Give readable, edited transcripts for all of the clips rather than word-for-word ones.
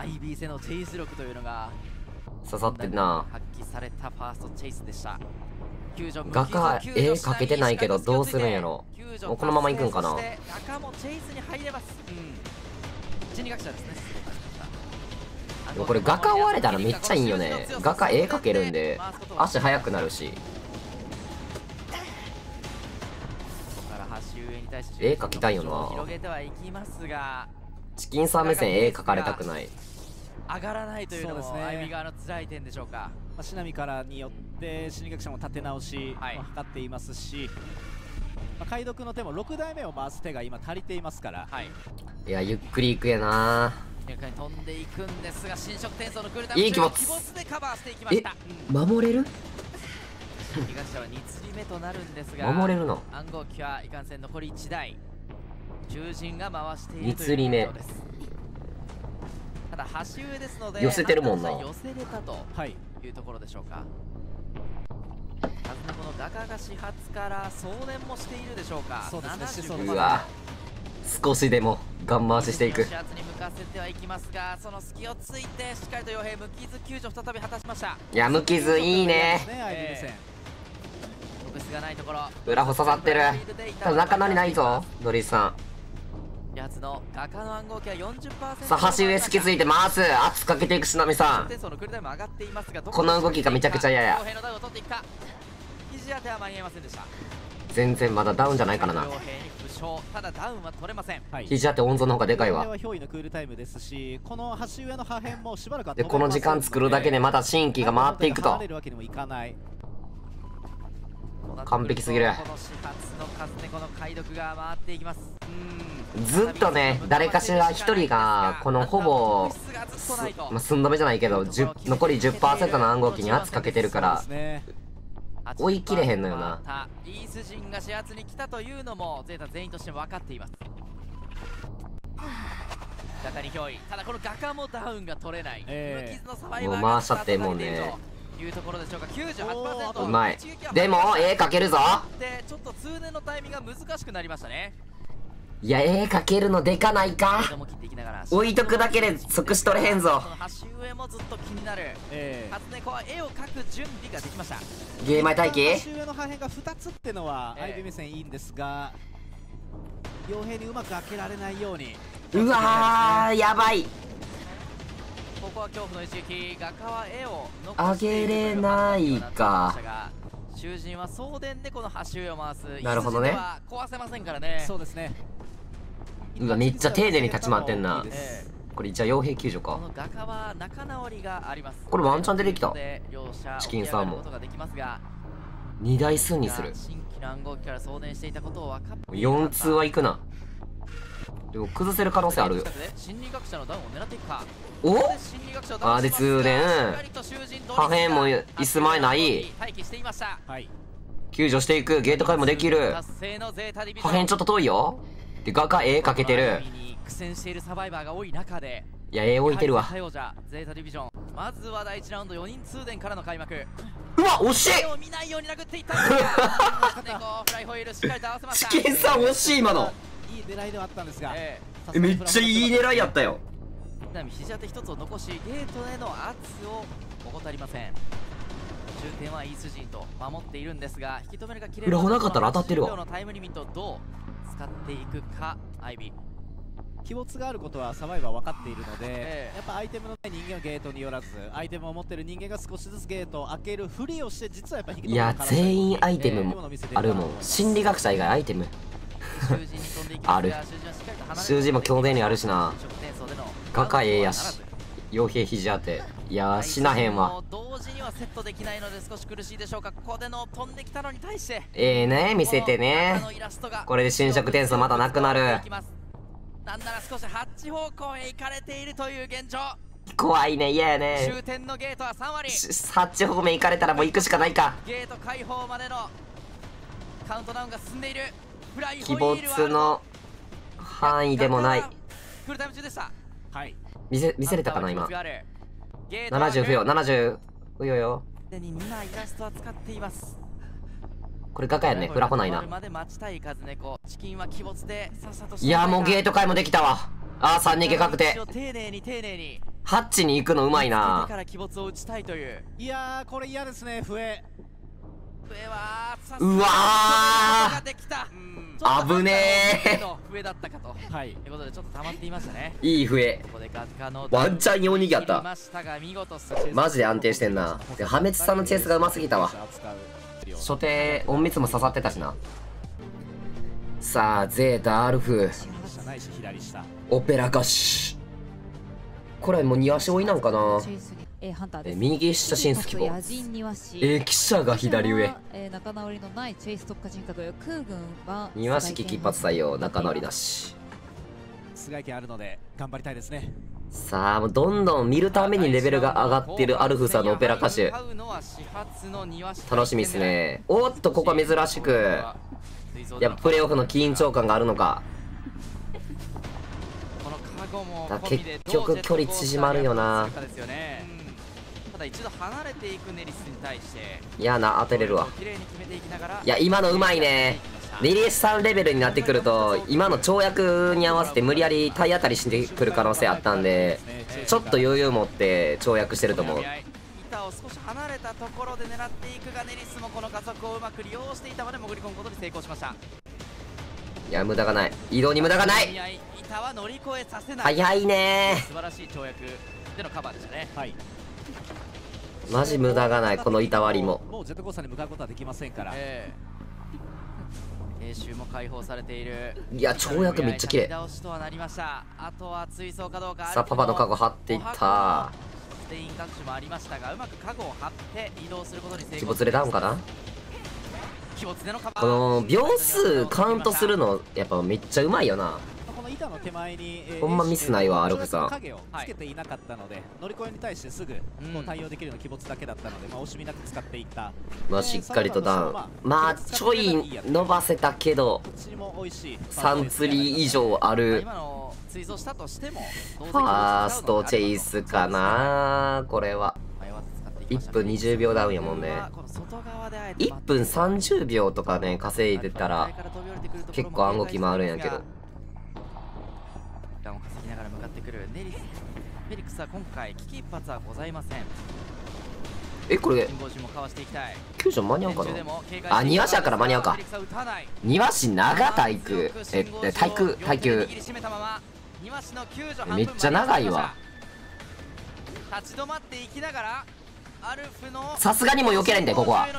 IB 戦のチェイス力というのが刺さってんな。 発揮されたファーストチェイスでした。 画家絵描けてないけどどうするんやろ。もうこのまま行くんかな。 画家もチェイスに入れます。心理学者ですね。 でもこれ画家終われたらめっちゃいいんよね。画家絵描けるんで足速くなるし。絵描きたいよな。チキンさん目線絵描かれたくない。 上がらないというのもIB側の辛い点でしょうか。 シナミからによって心理学者も立て直しを図っていますし、解読の手も6台目を回す手が今足りていますから、 いやゆっくり行くやな。 飛んでいくんですが、新色転送のクルタいい気持ち。 でカバーしていきました。 守れる？ 心理学者は2釣り目となるんですが、 守れるの？ 暗号機はいかんせん残り1台。囚人が回している 2釣り目。 ただ橋上ですので寄せてるもんな。 寄せれたというところでしょうか。この画家が始発から送電もしているでしょうか。 そうですね。 うわ、少しでもガン回ししていく。 始発に向かせてはいきますが、その隙をついてしっかりと傭兵無傷救助再び果たしました。 いや無傷いいね。 特殊がないところ裏穂刺さってる。ただ仲直りないぞドリスさん。 始発の画家の暗号機は 40%。 さあ橋上好きついて回す。圧かけていくしなみさん。この動きがめちゃくちゃ嫌や。肘当ては間に合いませんでした。全然まだダウンじゃないからな。 ただダウンは取れません。 肘当て温存の方がでかいわ。 脅威のクールタイムですし、この橋上の破片もしばらくでこの時間作るだけでまた新規が回っていくと。完璧すぎる。 この始発の数猫の解読が回っていきます。 ずっとね誰かしら一人がこのほぼ寸止めじゃないけど残り 10% の暗号機に圧かけてるから追い切れへんのよな。 イース陣が始発に来たというのもゼータ全員として分かっています。画家に脅威。ただこの画家もダウンが取れない。無傷のサバイバーがもう回しちゃってもんね。 いうところでしょうか。 98%。 うまい。でも絵描けるぞ。 でちょっと通年のタイミングが難しくなりましたね。 いや絵描けるのでかないか。置いとくだけで即死取れへんぞ。 橋上もずっと気になる。初猫は絵を描く準備ができました。 ゲーマイ待機。 橋上の破片が2つってのは相手目線いいんですが、傭兵にうまく開けられないように。 うわーやばい。 ここは恐怖の一撃。画家は絵を上げれないか。 囚人は送電でこの橋上を回す。 なるほどね。 壊せませんからね。 そうですね。 うわめっちゃ丁寧に立ち回ってんな。これ一応傭兵救助か。 この画家は仲直りがあります。 これワンチャン出てきた。チキンサーモン2台数にする。 新規の暗号機から送電していたことを分かって 4通は行くな。でも崩せる可能性ある。 心理学者のダウンを狙っていくか。 おあで通電破片も椅子前ない。救助していく。ゲート回もできる。破片ちょっと遠いよ。で画家絵描けてる。 苦戦しているサバイバーが多い中で、 いや絵置いてるわ。 ゼータディビジョンまずは第1ラウンド4人通電からの開幕。 うわ惜しい。 絵を見ないように殴っていったんですがフライホイールしっかりと合わせました。 チキンさん惜しい今の。 いい狙いではあったんですが、 めっちゃいい狙いやったよ。 ちなみに肘当て1つを残しゲートへの圧を怠りません。終点はイース陣と守っているんですが、引き止めるが切れる。 裏なかったら当たってるわ。 タイムリミットをどう使っていくか。アイビー鬼没があることはサバイバー分かっているので、やっぱアイテムのない人間はゲートによらず、アイテムを持ってる人間が少しずつゲートを開けるふりをして、実はやっぱりいや全員アイテムもあるもん。心理学者以外アイテムある。習字も強電にあるしな。画家絵やし傭兵肘当て。いや死なへんわ。 同時にはセットできないので少し苦しいでしょうか。ここでの飛んできたのに対してね見せてね。これで侵食点数またなくなる。 なんなら少しハッチ方向へ行かれているという現状。 怖いね。嫌やね。 終点のゲートは3割。 ハッチ方面行かれたらもう行くしかないか。 ゲート開放までのカウントダウンが進んでいる。 鬼没の範囲でもない。 フルタイム中でした。 見せれたかな今。70不要。70不要よ。これ画家やね。フラホないな。いやもうゲート回もできたわ。ああ3逃げ確定。 丁寧に丁寧にハッチに行くのうまいな。 から鬼没を打ちたいという。 いやーこれ嫌ですね。笛はうわーができた。 危ねえ。 笛だったかと。 はい。 ということでちょっと溜まっていましたね。 いい笛。 ここでガズカのワンチャン4逃げやったた。 マジで安定してんな。で破滅さんのチェイスがうますぎたわ。初手隠密も刺さってたしな。さあゼータアルフオペラ歌手、これもう2足追いなんかな。右下新スキボ記者が左上。 仲直りのないチェイス特化人格空軍は庭式金髪採用、仲直りなし。 菅井家あるので頑張りたいですね。 さあもうどんどん見るためにレベルが上がってるアルフさんのオペラ歌手、楽しみですね。おっとここは珍しくやっぱプレーオフの緊張感があるのか。結局距離縮まるよな。 ただ一度離れていくネリスに対して嫌な当てれるわ。いや今のうまいね。ネリスさんレベルになってくると今の跳躍に合わせて無理やり体当たりしてくる可能性あったんで、ちょっと余裕持って跳躍してると思う。 板を少し離れたところで狙っていくが、ネリスもこの加速をうまく利用して板まで潜り込むことに成功しました。 いや無駄がない、移動に無駄がない。 板は乗り越えさせない。 早いね。 素晴らしい跳躍でのカバーでしたね。はい、 マジ無駄がない。この板割りももうジェットコースターに向かうことはできませんから、 演習も解放されている。 いや跳躍めっちゃ綺麗。 倒しとはなりました。あとは追走かどうか。 さあパパのカゴ張っていった。 ステイン各種もありましたが、うまくカゴを張って移動することに成功。 鬼没でダウンかな。この秒数カウントするのやっぱめっちゃうまいよな。 この板の手前に、 ほんまミスないわアルフさん。 影をつけていなかったので、乗り越えに対してすぐこう対応できるような鬼没だけだったので、惜しみなく使っていった。 まあしっかりとダウン、まあちょい伸ばせたけど3釣り以上ある。ファーストチェイスかなこれは。1分20秒ダウンやもんね。1分30秒とかね稼いでたら結構暗号機回るんやけど。 時間を稼ぎながら向かってくるネリス。フェリックスは今回危機一髪はございません。 これ救助間に合うかな。あ庭師やから間に合うか。庭師長体育耐久めっちゃ長いわ。 立ち止まっていきながらさすがにもう避けないんだよここは。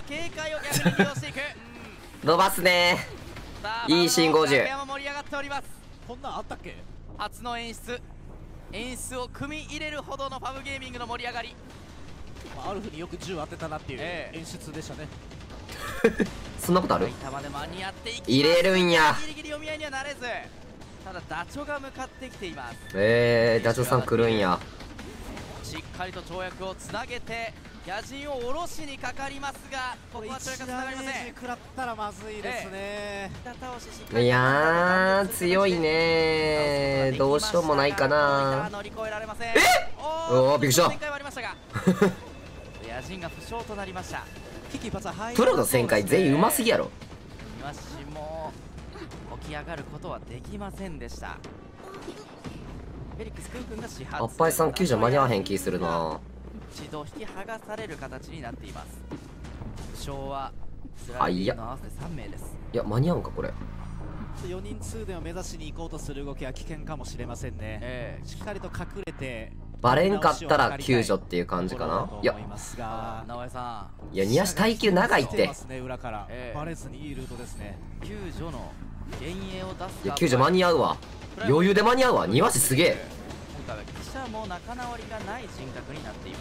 伸ばすね。いい新50。 こんなんあったっけ。 初の演出を組み入れるほどのファブゲーミングの盛り上がり。 アルフによく銃当てたなっていう演出でしたね。 そんなことある。入れるんや。 ギリギリ読み合いにはなれず、ただダチョが向かってきています。 ダチョさん来るんや。 しっかりと跳躍をつなげて野人を下ろしにかかりますが、ここは跳躍つながりません。 食らったらまずいですね。 いやー強いね。どうしようもないかな。おおびっくりした。 野人が負傷となりました。 プロの旋回全員うますぎやろ。 庭師も起き上がることはできませんでした。 あっぱいさん救助間に合わへん気するな。 一度引き剥がされる形になっています。負傷はいや合わせて3名です。 いや間に合うんかこれ。 4人通電を目指しに行こうとする動きは危険かもしれませんね。しっかりと隠れてバレんかったら救助っていう感じかな。いや庭師耐久長いって。 バレずにいいルートですね。 救助の幻影を出す。 いや救助間に合うわ。余裕で間に合うわ。庭師すげえ。 今回は記者も仲直りがない人格になっています。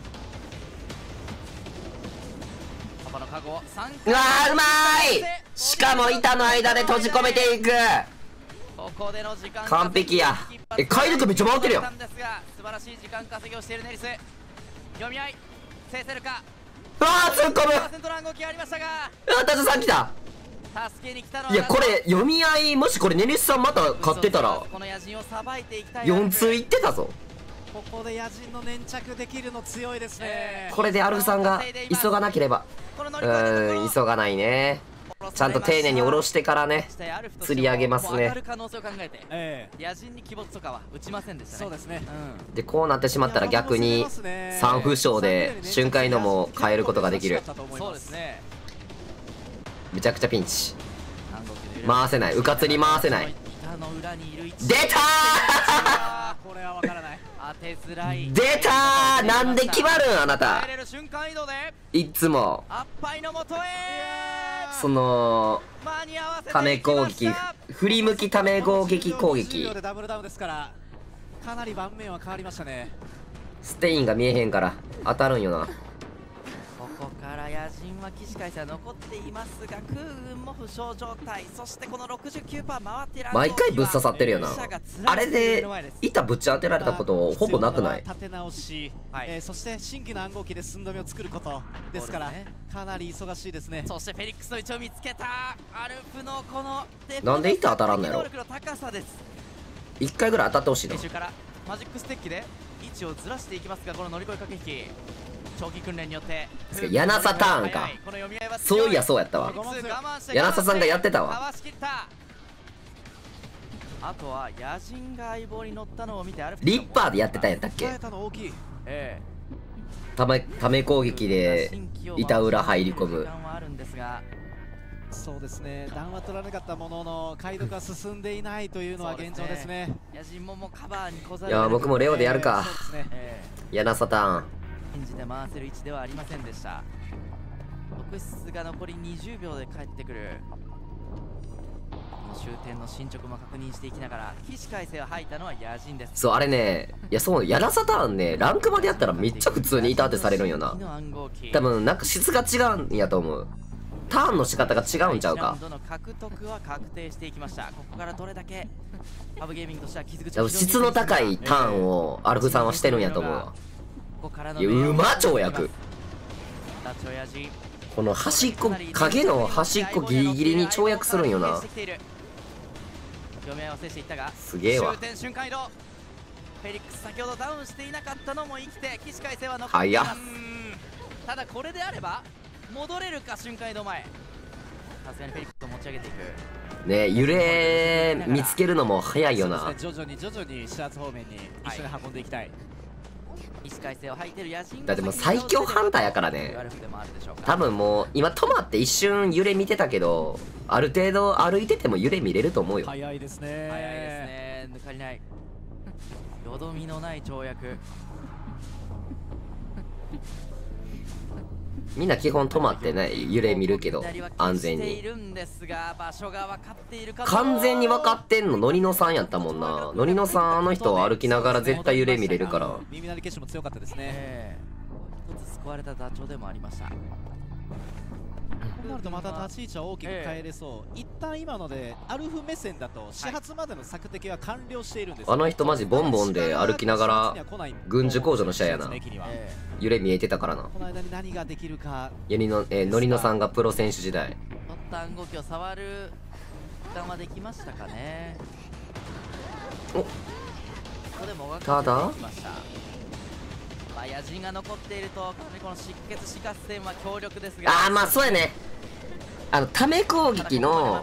パパのカゴうわーうまい。しかも板の間で閉じ込めていく。 ここでの時間完璧や。回力めっちゃ回ってるよ。 素晴らしい時間稼ぎをしているネリス。読み合い制せるか。 うわー突っ込む。ダチョさん来た。いやこれ読み合い、もしこれネリスさんまた勝ってたら4通いってたぞ。 ここで野人の粘着できるの強いですね。 これでアルフさんが急がなければ。急がないね。 ちゃんと丁寧に下ろしてからね釣り上げますね。 上がる可能性を考えて野人に鬼没とかは打ちませんでしたね。 そうですね。 でこうなってしまったら逆に3不傷で瞬間移動も変えることができる。 そうですね。 めちゃくちゃピンチ。回せない、うかつに回せない。出たーこれはわからない。 当てづらい。 出たー、なんで決まるんあなた。 入れる瞬間移動でいつもアッパイの元へその間に合わせてため攻撃、振り向きため攻撃攻撃。 10秒でダブルダウンですからかなり盤面は変わりましたね。 ステインが見えへんから当たるんよな。 ここから野人は起死回生は残っていますが空軍も負傷状態。そしてこの 69% 回っている毎回ぶっ刺さってるよな。あれで板ぶち当てられたことほぼなくない？ 立て直し、そして新規の暗号機で寸止めを作ることですから、かなり忙しいですね。 そしてフェリックスの位置を見つけたアルプのこのなんで板当たらんのやろ。1回ぐらい当たってほしいな。 練習からマジックステッキで位置をずらしていきますが、この乗り越え駆け引き長期訓練によって柳サターンか。そういやそうやったわ。柳サさんがやってたわ。 あとは野人が相棒に乗ったのを見てアルリッパーでやってたんやったっけ。ため攻撃で板裏入り込む。 そうですね、弾は取らなかったものの解読が進んでいないというのは現状ですね。 いや僕もレオでやるか。柳サターン信じて回せる位置ではありませんでした。特質が残り20秒で帰ってくる。終点の進捗も確認していきながら起死回生を吐いたのは野人です。 そうあれね、いやそう柳サターンねランクまでやったらめっちゃ普通に板当てされるんよな。多分なんか質が違うんやと思う。ターンの仕方が違うんちゃうか。 獲得は確定していきました。ここからどれだけハブゲーミングとしては傷口を質の高いターンをアルフさんはしてるんやと思うわ。いやうま跳躍。この端っこ影の端っこギリギリに跳躍するんよな。すげえわ。 フェリックス先ほどダウンしていなかったのも生きて起死回生は残っています。 ただこれであれば戻れるか瞬間移動前。さすがにフェリックスを持ち上げていくね。揺れ見つけるのも早いよな。 徐々に視圧方面に一緒に運んでいきたい。 だってもう最強ハンターやからね。多分もう今止まって一瞬揺れ見てたけど、ある程度歩いてても揺れ見れると思うよ。 早いですね。 早いですね。抜かりない。よどみのない跳躍。 みんな基本止まってね揺れ見るけど安全に。完全に分かってんのノリノさんやったもんな。ノリノさんあの人は歩きながら絶対揺れ見れるから。 耳鳴り消しも強かったですね。 一つ救われたダチョウでもありました。 となるとまた立ち位置は大きく変えれそう。一旦今のでアルフ目線だと始発までの索敵は完了しているんです。 あの人マジボンボンで歩きながら軍需工場の試合やな。揺れ見えてたからな。 この間に何ができるか。 ノリノさんがプロ選手時代。 取った暗号機を触る負担はできましたかね。 ただ野人が残っているとこの失血死合戦は強力ですが。 まあそうやね。ため攻撃の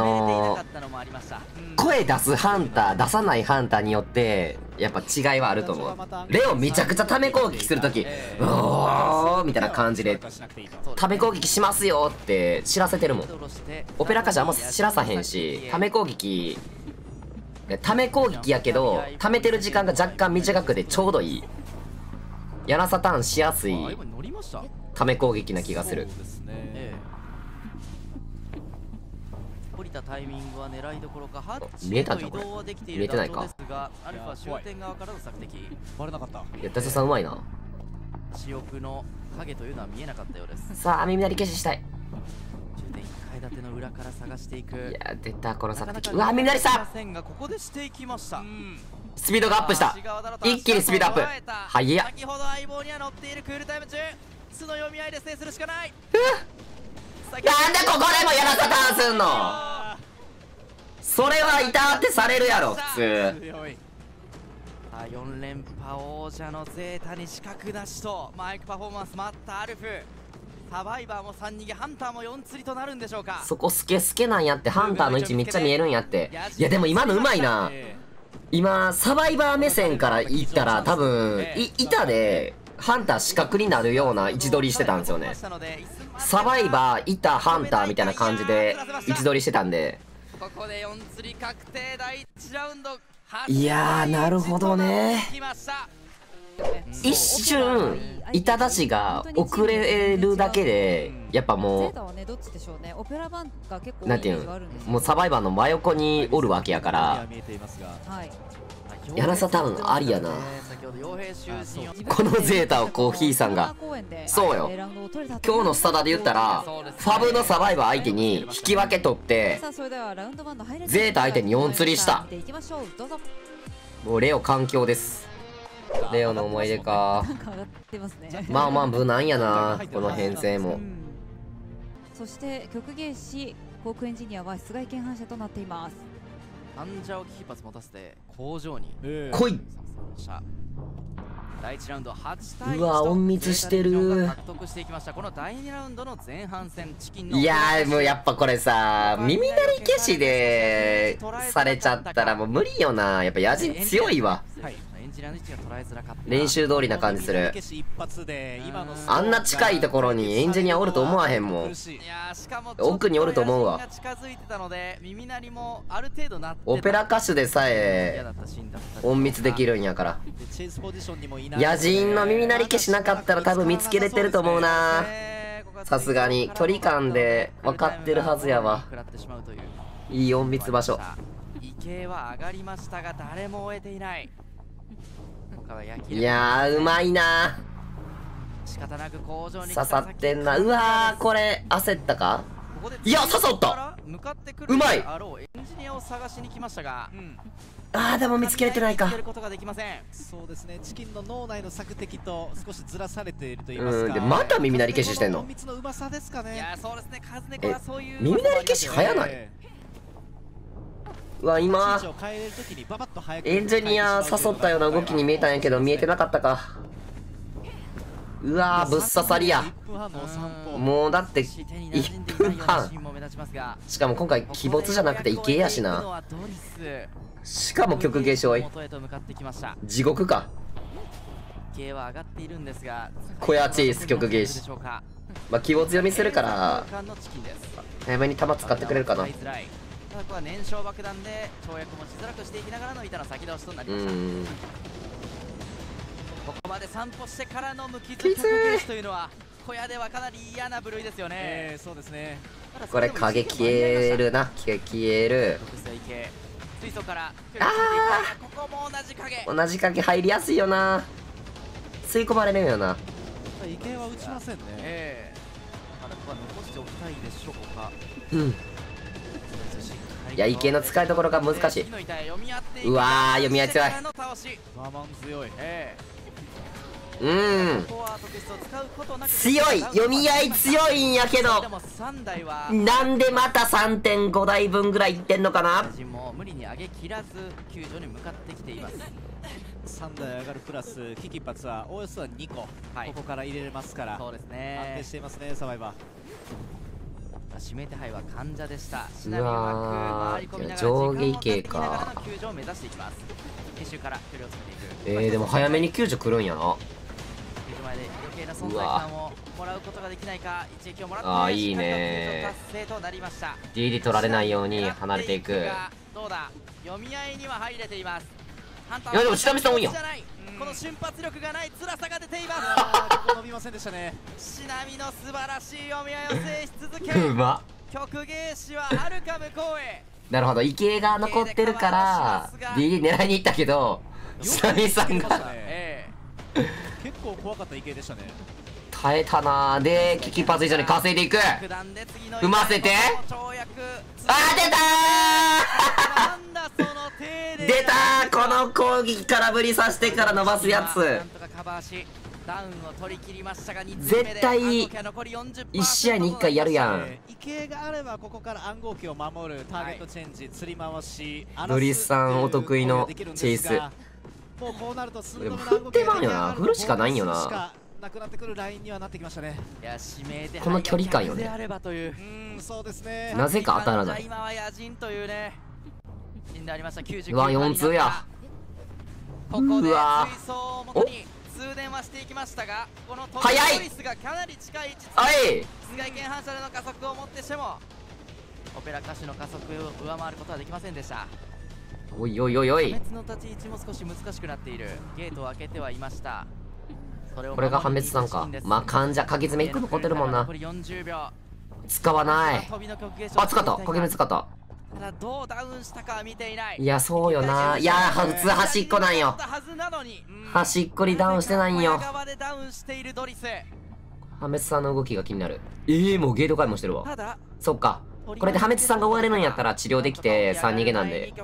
声出すハンター出さないハンターによってやっぱ違いはあると思う。レオめちゃくちゃため攻撃するときおーみたいな感じでため攻撃しますよって知らせてるもん。オペラ歌手あんま知らさへんし、ため攻撃やけどためてる時間が若干短くてちょうどいい。柳サターンしやすいため攻撃な気がする。 降りたタイミングは狙いどころかハッチ見えたんじゃんこれ。見えてないか。 アルファ終点側からの索敵バレなかった。 いやダチョウさんうまいな。 死翼の影というのは見えなかったようです。 さあ耳鳴り消ししたい。 終点1階建ての裏から探していく。 いや出たこの索敵。うわ耳鳴りしたここでしていきました。 スピードがアップした。一気にスピードアップ。はいや。 先ほど相棒には乗っているクールタイム中。巣の読み合いで制するしかない。 なんでここでも柳サターンすんの。それは板当てされるやろ普通。 4連覇王者のゼータに死角なしとマイクパフォーマンスもあったアルフ。 サバイバーも3逃げ、ハンターも4釣りとなるんでしょうか。 そこスケスケなんやって、ハンターの位置めっちゃ見えるんやって。いやでも今のうまいな。今サバイバー目線から言ったら多分板でハンター死角になるような位置取りしてたんですよね。サバイバー板ハンターみたいな感じで位置取りしてたんで、 ここで4釣り確定。第1ラウンド、 いやーなるほどね。一瞬板出しが遅れるだけでやっぱもうなんていうの、もうサバイバーの真横におるわけやから、柳沢多分ありやな。このゼータをコーヒーさんが、そうよ、今日のスタダで言ったらファブのサバイバー相手に引き分け取ってゼータ相手に4釣りした。もうレオ環境です。レオの思い出か。まあまあ無難やな、この編成も。 そして曲芸師航空エンジニアは室外見反射となっています。 患者を危機一発持たせて工場に来い。 第1ラウンド8対1 うわ隠密してる。 獲得していきました。この第2ラウンドの前半戦、チキンの、 いやーもうやっぱこれさ、耳鳴り消しでされちゃったらもう無理よな。やっぱ野人強いわ。練習通りな感じする。あんな近いところにエンジニアおると思わへんもん。奥におると思うわ。オペラ歌手でさえ隠密できるんやから。野人の耳鳴り消しなかったら多分見つけれてると思うな。さすがに距離感で分かってるはずやわ。いい隠密場所。 池は上がりましたが誰も終えていない。 いやーうまいな。刺さってんな。うわーこれ焦ったか。いや刺さった。うまい。あーでも見つけれてないか。 そうですね、チキンの脳内の索敵と少しずらされていると言いますか。 でまた耳鳴り消ししてんの。耳鳴り消し早ない。うわ今エンジニア誘ったような動きに見えたんやけど見えてなかったか。うわーぶっ刺さりや。もうだって1分半。しかも今回鬼没じゃなくて池やしな。しかも曲芸勝利。地獄か。小屋チェイス曲芸師。まあ鬼没読みするから早めに弾使ってくれるかな。 ここは燃焼爆弾で跳躍もしづらくしていきながらの板の先倒しとなりました。ここまで散歩してからの無傷曲芸師というのは小屋ではかなり嫌な部類ですよね。 そうですね。 これ影消えるな。消える。 水槽からここも同じ影。 同じ影入りやすいよな。吸い込まれるよな。 池は打ちませんね。 まだここは残しておきたいでしょうか。 いや池の使いどころが難しい。うわー読み合い強い。強い。読み合い強いんやけどなんでまた 3.5 台分ぐらいいってんのかな。 無理に上げきらず救助に向かってきています。 3台上がるプラス危機一髪はおよそは2個、ここから入れれますから。そうですね、安定していますねサバイバー。 指名手配は患者でした。 うわー上下池か。でも早めに救助来るんやな。うわあいいね。 DD 取られないように離れていく。いやでも下見さん多いやん。 この瞬発力がない辛さが出ています。 ここ伸びませんでしたね。 シナミの素晴らしい読み合いを制し続けうま。 曲芸師ははるか向こうへ。 なるほど池が残ってるから DD 狙いに行ったけどシナミさんが結構怖かった池でしたね。 耐えたな。で危機一髪以上に稼いでいく。踏ませてあ出たー出たー。この攻撃空振りさせてから伸ばすやつ絶対1試合に1回やるやん。 池があればここから暗号機を守るターゲットチェンジ、釣り回し、 ブリスさんお得意のチェイス。 もうこうなるとでも振ってまんよな。振るしかないんよな。 なくなってくるラインにはなってきましたね。 いや指名でこの距離感よね。 であればという。 そうですね。 なぜか当たらない。 今は野人というね。シーンでありました。99。 うわ4通や。 ここで水うわ槽を元に通電はしていきましたが、このト早いリスがかなり近い位置。 はい。 室外圏反射での加速をもってしてもオペラ歌手の加速を上回ることはできませんでした。 おいおいおいおい。 破滅の立ち位置も少し難しくなっている。ゲートを開けてはいました。 これが破滅さんか。まあ患者鍵爪1個残ってるもんな。 残り40秒。 使わない。あ、使った。鍵爪使った。 ただどうダウンしたかは見ていない。 いやそうよな。いや普通端っこなんよ。端っこにダウンしてないんよ。破滅さんの動きが気になる。もうゲート回もしてるわ。そっか。これで破滅さんが終われるんやったら治療できて3逃げなんで。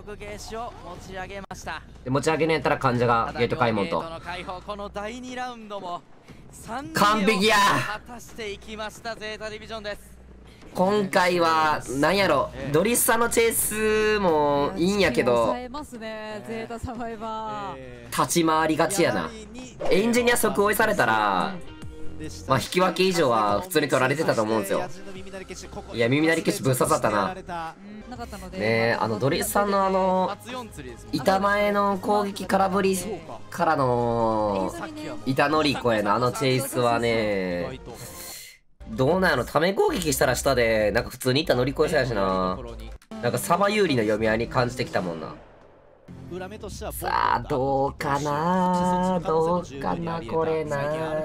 で持ち上げるんやったら患者がゲート開門と。完璧や。今回はなんやろ、ドリッサのチェイスもいいんやけど、立ち回りがちやな。エンジニア即追いされたらまあ引き分け以上は普通に取られてたと思うんですよ。いや耳鳴り消しぶっ刺さったな。ねえドリスさんの板前の攻撃空振りからの板乗り越えのチェイスはね、どうなんやろ、ため攻撃したら下でなんか普通に板乗り越えそうやしな。なんかサバ有利の読み合いに感じてきたもんな。さあどうかなこれな。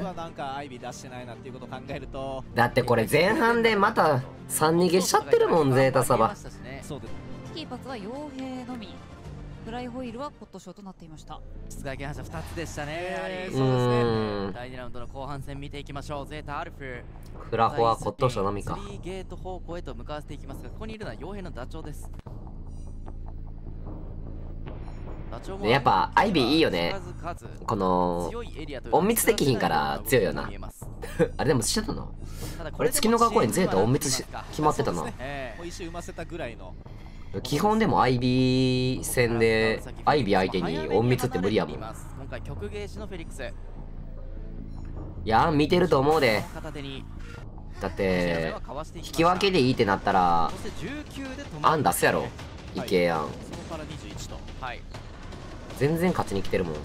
だってこれ前半でまた3逃げしちゃってるもん、ゼータサバ。 キーパスは傭兵のみ、フライホイールはコットショーとなっていました。 室外圏反射2つでしたね。第2ラウンドの後半戦見ていきましょう。ゼータアルフフラホはコットショーのみか。 ゲート方向へと向かわせていきますが、ここにいるのは傭兵のダチョウです。 やっぱアイビーいいよね。この隠密できひんから強いよな。あれでもしてたな。これ月の学校園ゼータ隠密決まってたな。基本でもアイビー戦でアイビー相手に隠密って無理やもん。いや見てると思うで。だって引き分けでいいってなったらアン出すやろ。いけやん。全然勝ちに来てるもん。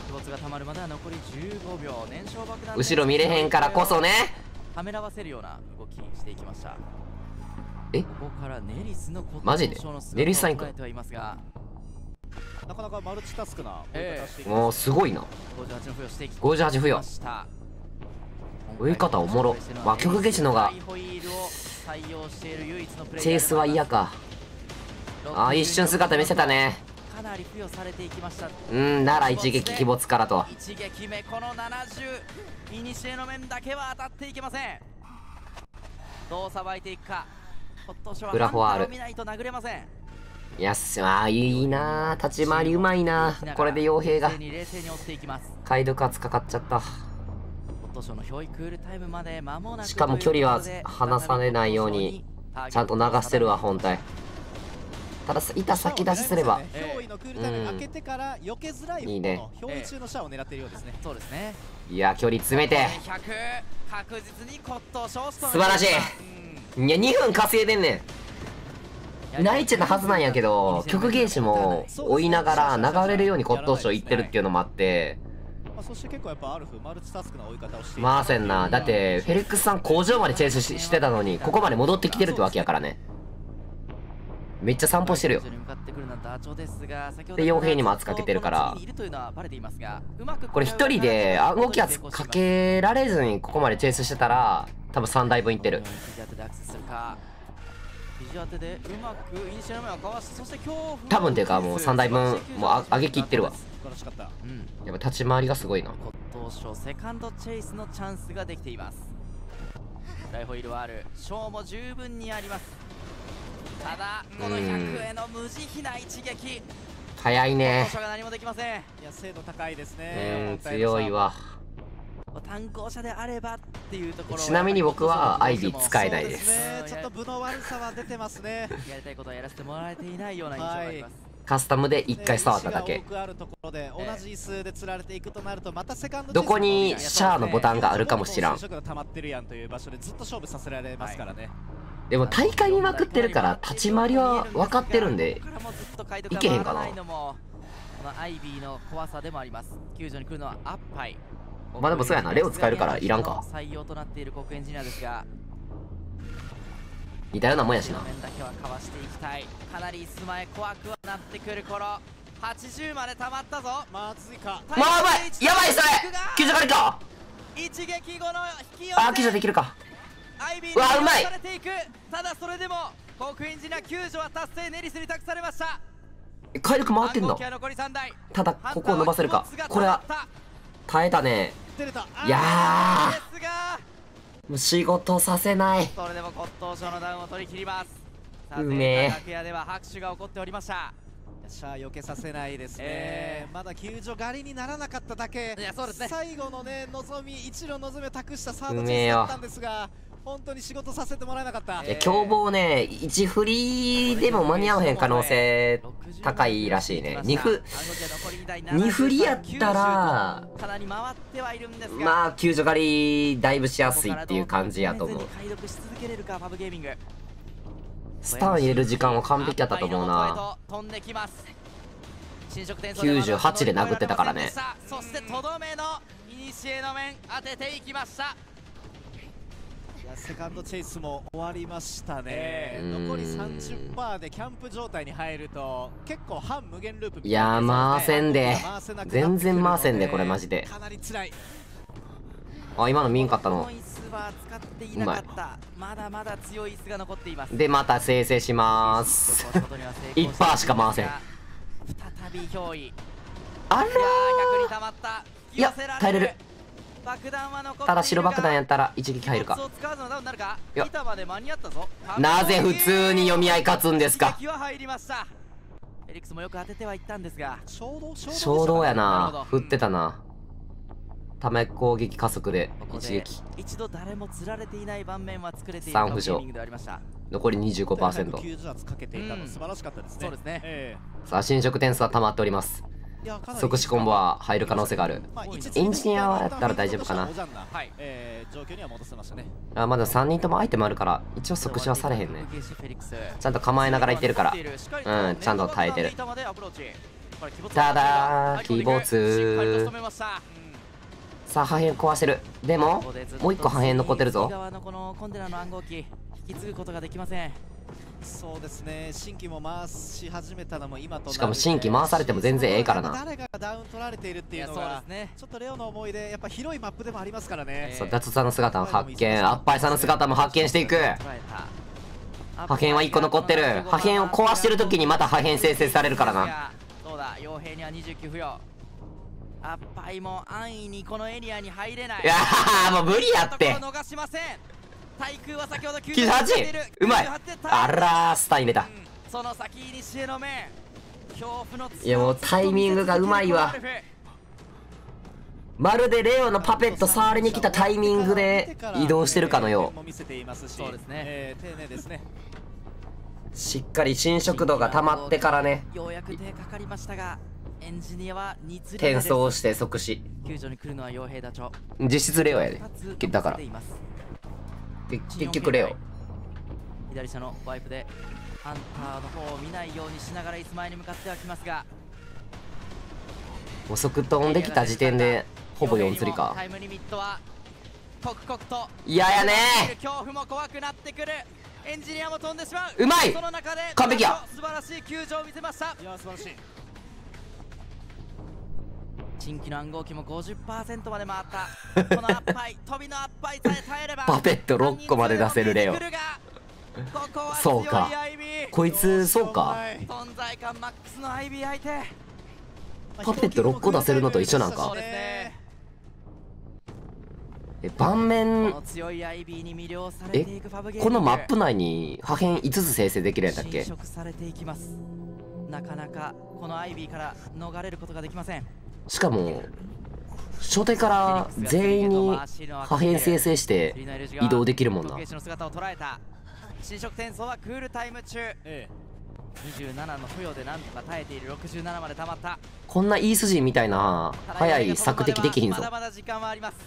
後ろ見れへんからこそね。 ためらわせるような動きしていきました。 マジでネリスさん行く。 なかなかマルチタスクなもうすごいな。58付与追い方おもろ。まあ曲ゲシのがチェイスは嫌か。一瞬姿見せたね。 かなり付与されていきました。 なら一撃鬼没からと。 一撃目この70イニシエの面だけは当たっていけません。どうさばいていくか。 フラフォアール。いやいいな、立ち回りうまいな。これで傭兵が解読圧かかっちゃった。しかも距離は離されないようにちゃんと流してるわ本体。ただ板先出しすればいいね。いや距離詰めて素晴らしい。いや2分稼いでんねん。ナイチェのはずなんやけど曲芸師も追いながら流れるように骨董賞行ってるっていうのもあって回せんな。だってフェリックスさん工場までチェイスしてたのにここまで戻ってきてるってわけやからね。めっちゃ散歩してるよ。で傭兵にも圧かけてるからこれ一人で動き圧かけられずにここまでチェイスしてたら多分3台分いってる。多分っていうかもう3台分もう上げきってるわ。やっぱ立ち回りがすごいな。 セカンドチェイスのチャンスができています。ライホイールはある。ショーも十分にあります。ただこの100への無慈悲な一撃早いね。 精度高いですね。 強いわ。 単行者であればっていうところ。 ちなみに僕はアイビー使えないです。 ちょっと分の悪さは出てますね。 やりたいことはやらせてもらえていないような印象があります。 カスタムで1回触っただけ。どこにシャアのボタンがあるかも知らん。でも大会見まくってるから立ち回りは分かってるんでいけへんかな。 アイビーの怖さでもあります。救助に来るのはアッパイ。 まあでもそうやな、レオ使えるからいらんか。 採用となっている国エンジニアですが、 似たようなもんやしな。 面だけはかわしていきたい。かなりスマへ怖くはなってくる頃、80まで溜まったぞ。 まずいか。 まあやばい、やばいそれ救助狩りか。 一撃後の引き寄せ。 あ、救助できるか。 アイビーうわうまい。 ただそれでも国エンジニア救助は達成。ネリスに託されました。 火力回ってんの。ただここを伸ばせるか。これは耐えたね。いやー、もう仕事させない。 それでも骨董賞のダウンを取り切ります。 うめえ。 楽屋では拍手が起こっておりました。 シャア避けさせないですね。まだ救助狩りにならなかっただけ。 いやそうですね。 最後のね望み、一路望みを託したサードチェイスだったんですが、本当に仕事させてもらえなかった。 凶暴ね、1振りでも間に合わへん可能性高いらしいね。2振りやったらまあ救助狩りだいぶしやすいっていう感じやと思う。スタン入れる時間は完璧やったと思うな。98で殴ってたからね。 そしてとどめのイニシエの面当てていきました。 セカンドチェイスも終わりましたね。残り 30% でキャンプ状態に入ると結構半無限ループ。 いや回せんで、全然回せんでこれマジで。 かなり辛い。 あ、今の見んかったのうまい。 まだまだ強い椅子が残っています。 でまた生成しまーす1% しか回せん。 再び憑依。 あらー、いや耐えれる。ただ白爆弾やったら一撃入るか。いや、なぜ普通に読み合い勝つんですか。 エリクスもよく当ててはいったんですが、 衝動やな。振ってたな。ため攻撃加速で一撃。 一度誰も釣られていない盤面は作れている 3浮上。残り 25%。 そうですね。 さあ進捗点数は溜まっております。即死コンボは入る可能性がある。エンジニアはやったら大丈夫かな。あ、まだ3人ともアイテムあるから一応即死はされへんね。ちゃんと構えながらいってるから、うん、ちゃんと耐えてる。ただ鬼没。さあ破片壊してる。でももう1個破片残ってるぞ。 そうですね、新規も回し始めたのも今と。 しかも新規回されても全然ええからな。 誰がダウン取られているっていうのがちょっとレオの思いでやっぱ広いマップでもありますからね。 そう、ダツさんの姿を発見、アッパイさんの姿も発見していく。破片は1個残ってる。破片を壊してる時にまた破片生成されるからな。 そうだ、傭兵には29付与。アッパイも安易にこのエリアに入れない。 いやーもう無理やって。 逃しません。対空は先ほど 98、うまい。あらー、スタン入れた。 その先にシエの面、恐怖の。 いやもうタイミングがうまいわ。まるでレオのパペット触りに来たタイミングで移動してるかのよう。 そうですね。 丁寧ですね。 しっかり侵食度が溜まってからね。 ようやく手かかりましたが、エンジニアは転送して即死。 救助に来るのは傭兵ダチョ。 実質レオやで。だから結局レオ。 左下のワイプでハンターの方を見ないようにしながらいつ前に向かってはきますが、 遅く飛んできた時点でほぼ4釣りか。 タイムリミットは刻々と嫌やねー。 恐怖も怖くなってくる。エンジニアも飛んでしまう。 うまい。 その中で完璧や。 素晴らしい救助を見せました。 いや素晴らしい。 新規の暗号機も 50% まで回った。このアッパイ、飛びのアッパイさえ耐えればパペット6個まで出せるレオ。そうか、こいつそうか。 存在感マックスのアイビー相手。 パペット6個出せるのと一緒なんか。盤面、このマップ内に破片5つ生成できるやったっけ。 なかなかこのアイビーから逃れることができません。 しかも初手から全員に破片生成して移動できるもんな。 新色転送はクールタイム中。 27の付与でなんとか耐えている。67まで溜まった。 こんないい筋みたいな早い索敵できひんぞ。 まだまだ時間はあります。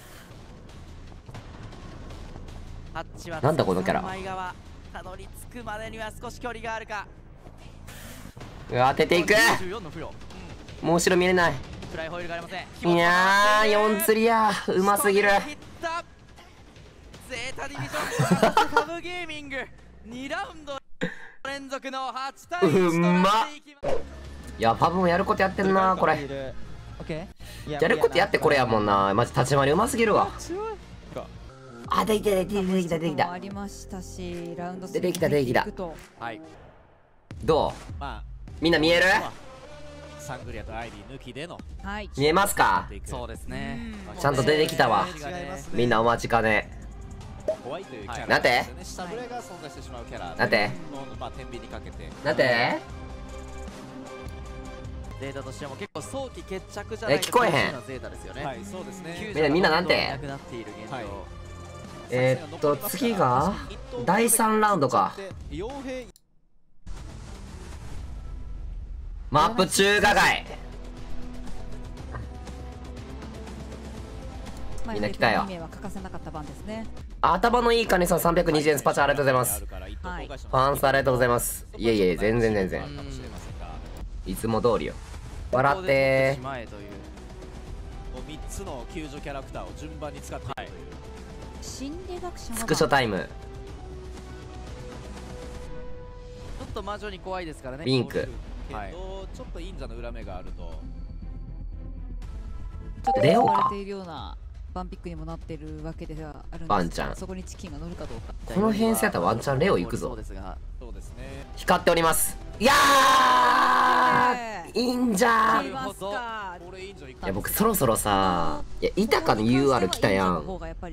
ハッチはなんだこのキャラ。 前側たどり着くまでには少し距離があるか。 当てていく。 24の付与。 もう後ろ見れない。 フライホイールがありません。 いやー4釣りやうますぎる。 ゼータディビジョンカブゲーミング2ラウンド連続の8対1となっていきます。 いやパブもやることやってんなこれ。やることやってこれやもんな。マジ立ち回りうますぎるわ。あできたできたできたできた。 ありましたし、ラウンドできたできた。 はい。 どう？みんな見える？ サングリアとアイリー抜きでの。 見えますか？ そうですね。 ちゃんと出てきたわ。みんなお待ちかね。 怖いというキャラ。 なんて？ 下振れが存在してしまうキャラ。 なんて？ まあ天秤にかけて。 なんて？ データとしても結構早期決着じゃない聞こえへん。 はい、そうですね。 みんななんて？次が第3ラウンドか。マップ中華街。みんな来たよ。頭のいいカニさん320円スパチャありがとうございます。ファンスありがとうございます。いえいえ全然全然いつも通りよ。笑ってー。 3つの救助キャラクターを順番に使っていくというスクショタイム。 ちょっと魔女に怖いですからね。 リンク。 ちょっと忍者の裏目があるとちょっと使われているようなバンピックにもなっているわけではあるんですが、 ワンちゃんそこにチキンが乗るかどうか。 この編成やったらワンチャンレオ行くぞ。 そうですね。 光っております。いやーいいんじゃー。いや僕そろそろさ、いやイタカの UR 来たやん。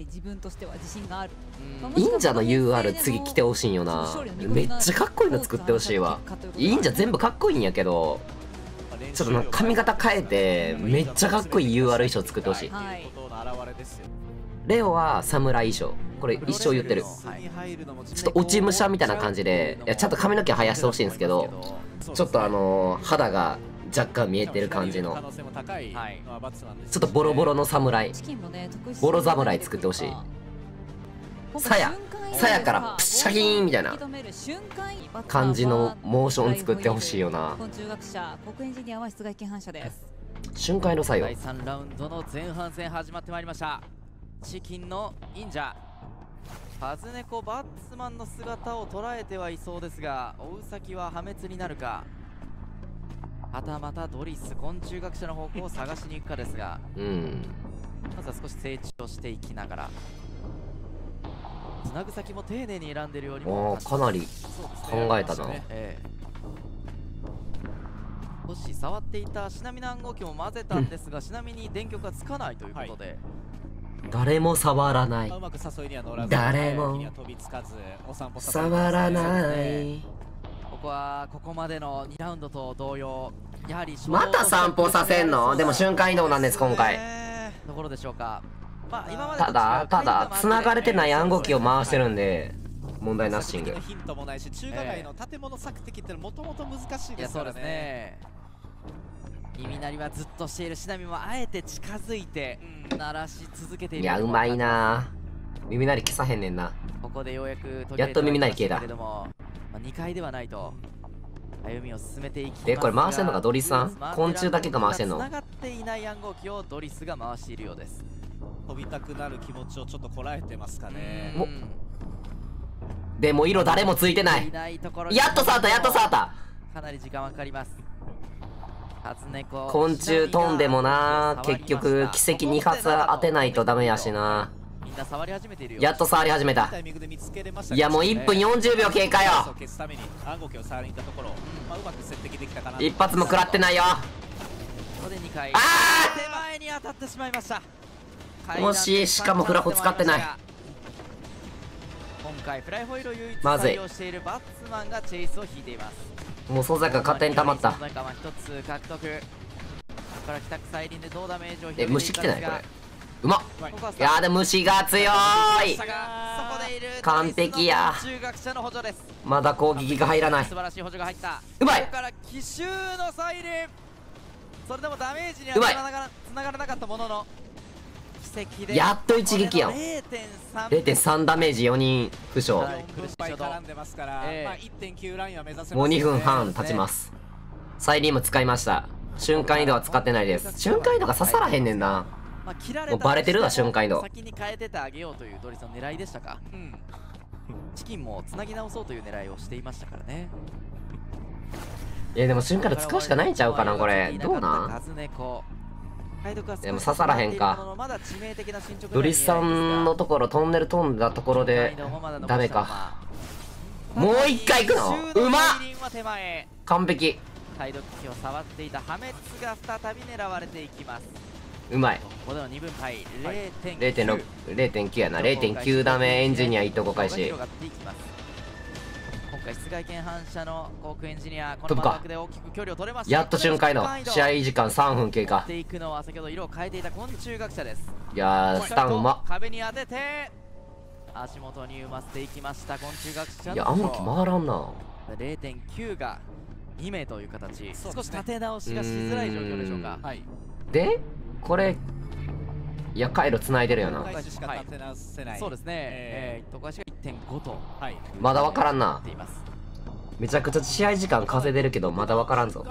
忍者の UR 次来てほしいんよな。めっちゃかっこいいの作ってほしいわ。忍者全部かっこいいんやけど、ちょっとなんか髪型変えてめっちゃかっこいい UR 衣装作ってほしい。レオは侍衣装。これ一生言ってる。ちょっと落ち武者みたいな感じで、いやちゃんと髪の毛生やしてほしいんですけど、ちょっと肌が若干見えてる感じの、ちょっとボロボロの侍、ボロ侍作ってほしい。さやからプシャギーンみたいな感じのモーション作ってほしいよな。瞬間の作用。 第3ラウンドの前半戦始まってまいりました。チキンの忍者パズネコバッツマンの姿を捉えてはいそうですが、追う先は破滅になるか、はたまたドリス昆虫学者の方向を探しに行くかですが、まずは少し成長していきながら、つなぐ先も丁寧に選んでいるようにもかなり考えたな。 少し触っていたシナミの暗号機も混ぜたんですが、シナミに電極がつかないということで、 誰も触らない。誰も触らない。 ここはここまでの2ラウンドと同様、やはりまた散歩させんの？でも瞬間移動なんです今回。 ところでしょうか。 ただ繋がれてない暗号機を回してるんで問題なしング。 ヒントもないし、中華街の建物索敵ってもともと難しいですからね。 耳鳴りはずっとしているシナミもあえて近づいて鳴らし続けている。 いやうまいな。耳鳴り消さへんねんな。 ここでようやくやっと耳鳴り消えた。 2階ではないと歩みを進めていきますが、 でこれ回してんのがドリスさん？昆虫だけが回してんの？ 繋がっていない暗号機をドリスが回しているようです。 飛びたくなる気持ちをちょっとこらえてますかね。 でも色誰もついてない。やっと触ったやっと触った。 かなり時間はかかります。 昆虫飛んでもな、結局奇跡2発当てないとダメやしな。やっと触り始めた。いやもう1分40秒経過よ。一発も食らってないよ。ああもししかもフラホ使ってない。まずい。もう素材が勝手に溜まった。虫来てないこれ。 うまっ。 ここはいやーでも虫が強い。 そこでいる完璧や。 中学者の補助です。 まだ攻撃が入らない。 素晴らしい補助が入った。 うまい。 ここから奇襲のサイレン。それでもダメージにはうまいつながらなかったものの奇跡でやっと一撃やん。 0.3 0.3 ダメージ4人負傷。 4分倍絡んでますから、まあ 1.9 ラインは目指せますね。 もう2分半経ちます。サイリーも使いました。瞬間移動は使ってないです。瞬間移動が刺さらへんねんな。もうバレてるわ瞬間移動。 先に変えててあげようというドリスの狙いでしたか。チキンもつなぎ直そうという狙いをしていましたからね。 いやでも瞬間移動使うしかないんちゃうかなこれ。どうなん。でも刺さらへんか。ドリスさんのところトンネル飛んだところでダメか。もう一回行くの。うまっ。完璧。 解読機を触っていた破滅が再び狙われていきます。 うまい。 ここでの2分配 0.6 0.9 やな。 0.9 ダメエンジニア一等公開し。 今回室外圏反射の航空エンジニア、このマークで大きく距離を取れました。 やっと瞬間移動。試合時間3分経過。 いくのは先ほど色を変えていた昆虫学者です。 いやースタンうま。 壁に当てて足元に埋ませていきました昆虫学者。 いや暗記回らんな。 0.9 が2名という形、少し立て直しがしづらい状況でしょうか。 でこれいや回路つないでるよな。 そうですね。糸返しが 1.5 とまだ分からんな。めちゃくちゃ試合時間稼いでるけどまだ分からんぞ。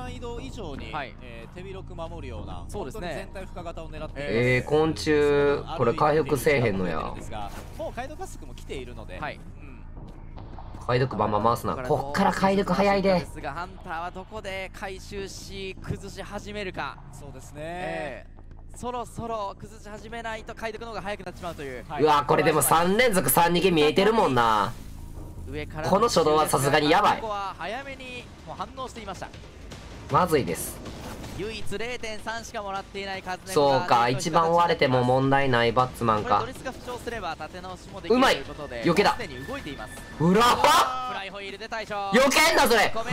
そうですね。 昆虫これ回復せえへんのや。 もう解読スクも来ているので、 解読バンバン回すな。こっから解読早いで。 ハンターはどこで回収し崩し始めるか。 そうですね。 そろそろ崩し始めないと解読の方が早くなってしまうという。 うわこれでも3連続3逃げ見えてるもんな。この初動はさすがにやばい。 ここは早めにもう反応していました。 まずいです。 唯一 0.3 しかもらっていない数。 そうか一番追われても問題ないバッツマンか。うまい。避けだ。うら避けんなそれ。うわ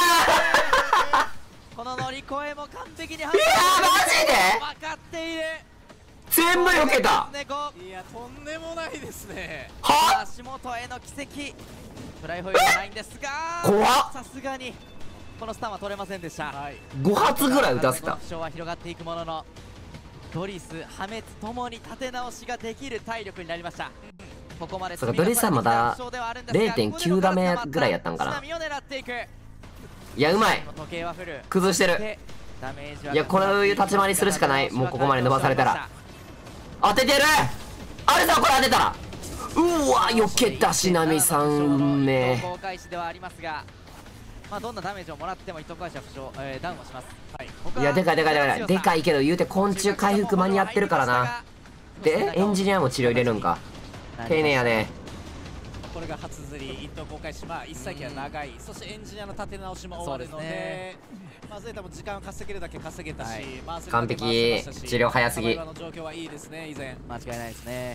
この乗り越えも完璧に。いやマジで分かっている。 全部避けた。 いやとんでもないですね。 は足元への奇跡。フライホイールはないんですが怖っ。 さすがにこのスタンは取れませんでした。 5発ぐらい撃たせた。 負傷は広がっていくもののドリス破滅ともに立て直しができる体力になりました。ここまでそうかドリスさんまだ 0.9 ダメぐらいやったんかな。いやうまい。崩してる。いやこれ立ち回りするしかない。もうここまで伸ばされたら当ててる。あれだこれ当てたらうわ避けた。しなみさん運命。 公開士ではありますが、まあどんなダメージをもらっても糸返しはダウンをします。 いやでかいでかいでかいでかいけど言うて昆虫回復間に合ってるからな。でエンジニアも治療入れるんか。丁寧やね。 これが初釣り一等公開し、まあ1歳期は長い。そしてエンジニアの立て直しも終わるので、まあゼータも時間を稼げるだけ稼げたし、 完璧。治療早すぎ。 の状況はいいですね。以前間違いないですね。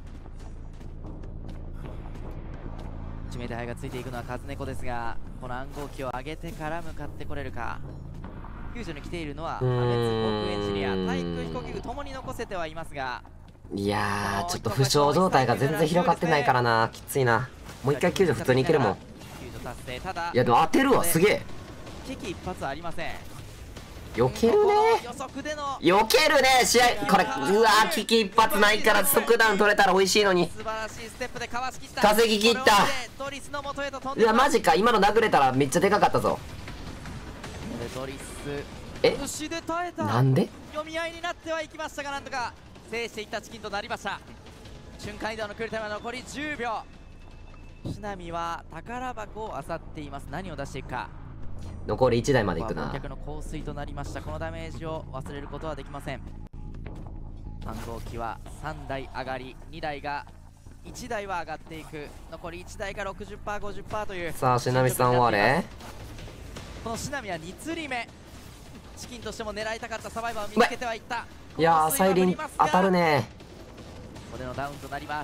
致命手配がついていくのはカズネコですが、この暗号機を上げてから向かってこれるか。救助に来ているのは破滅航空エンジニア、対空飛行機具ともに残せてはいますが、 いやーちょっと負傷状態が全然広がってないからな。きついな。もう一回救助普通にいけるもん。いやでも当てるわすげえ。 危機一髪ありません。 避けるね。避けるね。試合これうわー危機一髪ないから即ダウン取れたら美味しいのに。稼ぎ切った。いやマジか。今の殴れたらめっちゃでかかったぞ。えなんで読み合いになってはいきましたが、なんとか制していったチキンとなりました。瞬間移動のクールタイムは残り10秒。シナミは宝箱を漁っています。何を出していくか。 残り1台までいくな。 客の香水となりました。このダメージを忘れることはできません。暗号機は3台上がり、2台が1台は上がっていく。残り1台が 60%、50% という。 さあシナミさんはあれ。 このシナミは2釣り目。チキンとしても狙いたかったサバイバーを見つけてはいった。 いやーサイリン当たるね。 ここでのダウンとなります。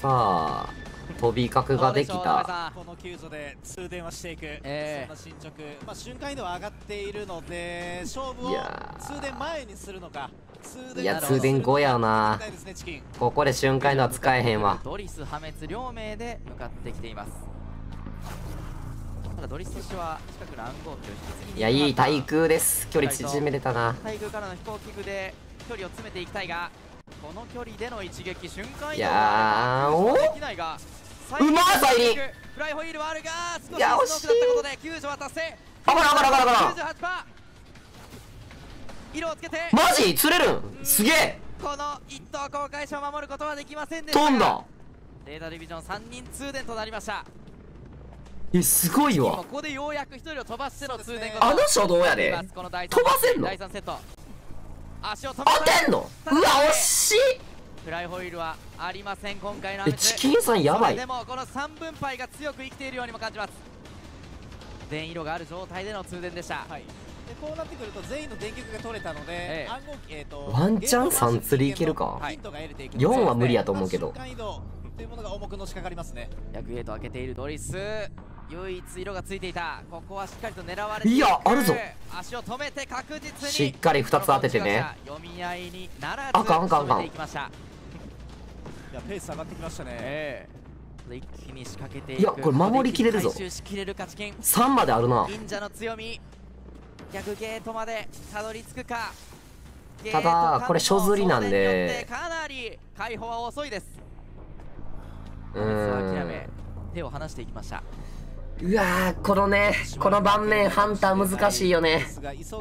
さあ飛び角ができた。 この救助で通電はしていく、そんな進捗、瞬間移動は上がっているので勝負を通電前にするのか、 いや通電5やな。ここで瞬間移動は使えへんわ。 ドリス破滅両名で向かってきています。ただドリスとしては近くの暗号機を引き継ぎに、 いやいい対空です。距離縮めれたな。 対空からの飛行器具で距離を詰めていきたいが、この距離での一撃瞬間移動いやーおできないが、 うまーサイリン。 フライホイールはあるが少しいや惜しい。 スノークだったことで救助は達成。 あかんあかんあかんあかん。 98%色をつけてマジ釣れるんすげえ。 この一等航海士を守ることはできませんでしたが、 飛んだ。 レーダーディビジョン3人通電となりました。 すごいわ。 ここでようやく1人を飛ばしての通電。 あの初動やで。 この第飛ばせんの。 第3セット足を止め当てんの。うわ惜しい。 フライホイールはありません今回の。 チキンさんやばい。 でもこの3分配が強く生きているようにも感じます。電色がある状態での通電でした。 でこうなってくると全員の電極が取れたので、暗号機ワンチャン3釣りいけるか。4は無理やと思うけど。 瞬間移動というものが重くのしかかりますね。 逆ゲート開けているドリス、唯一色がついていた。ここはしっかりと狙われている。 いやあるぞ。 足を止めて確実にしっかり2つ当ててね。 読み合いにならずあかんあかんあかん。 いやペース上がってきましたね。 一気に仕掛けていく。 いやこれ守りきれるぞ。3まであるな。 忍者の強み。逆ゲートまでたどり着くか。 ただこれ初釣りなんでかなり解放は遅いです。諦め手を離していきました。 うわーこのねこの盤面ハンター難しいよね。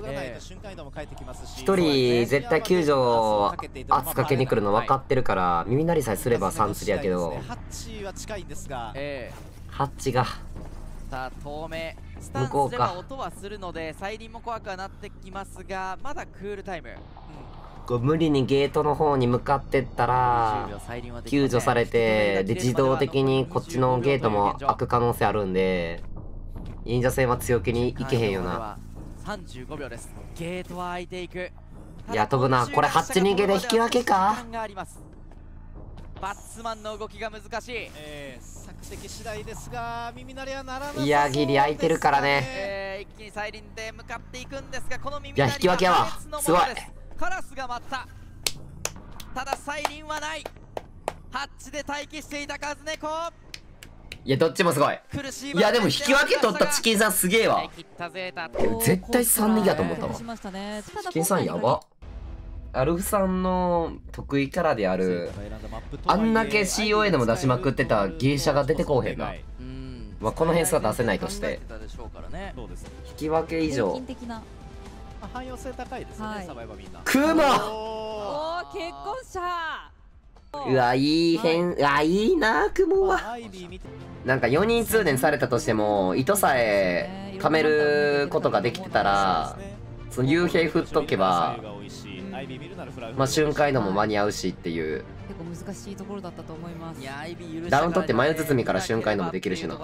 一人絶対救助圧かけに来るの分かってるから耳鳴りさえすれば3釣りやけど、 ハッチは近いんですが、 ハッチがさあ遠目スタンすれば音はするのでサイリンも怖くはなってきますが、まだクールタイム。 無理にゲートの方に向かってったら救助されて、で自動的にこっちのゲートも開く可能性あるんで、忍者戦は強気にいけへんよな。 35秒です。ゲートは開いていく。 いや飛ぶな。これ8逃げで引き分けか。 バッツマンの動きが難しい。 索敵次第ですが耳鳴りはならなさそう。 いやギリ空いてるからね。 一気にサイリンで向かっていくんですが、この耳鳴り、いや引き分けやわ。すごい。 カラスが舞った。ただサイリンはない。ハッチで待機していたカズネコ。 いやどっちもすごい。いやでも引き分け取ったチキンさんすげえわ。絶対3逃げやと思ったわ。チキンさんやば。アルフさんの得意キャラであるあんだけ COA でも出しまくってた芸者が出てこうへんな。まあこの辺すら出せないとして引き分け以上汎用性高いですよね、サバイバーみんな。 クモおー結婚者。 うわいい変、あいいなクモは。なんか4人通電されたとしても糸さえ貯めることができてたら、その幽閉振っとけばまあ瞬間移動も間に合うしっていう。 結構難しいところだったと思います。 ダウン取って眉包みから瞬間移動もできるしな。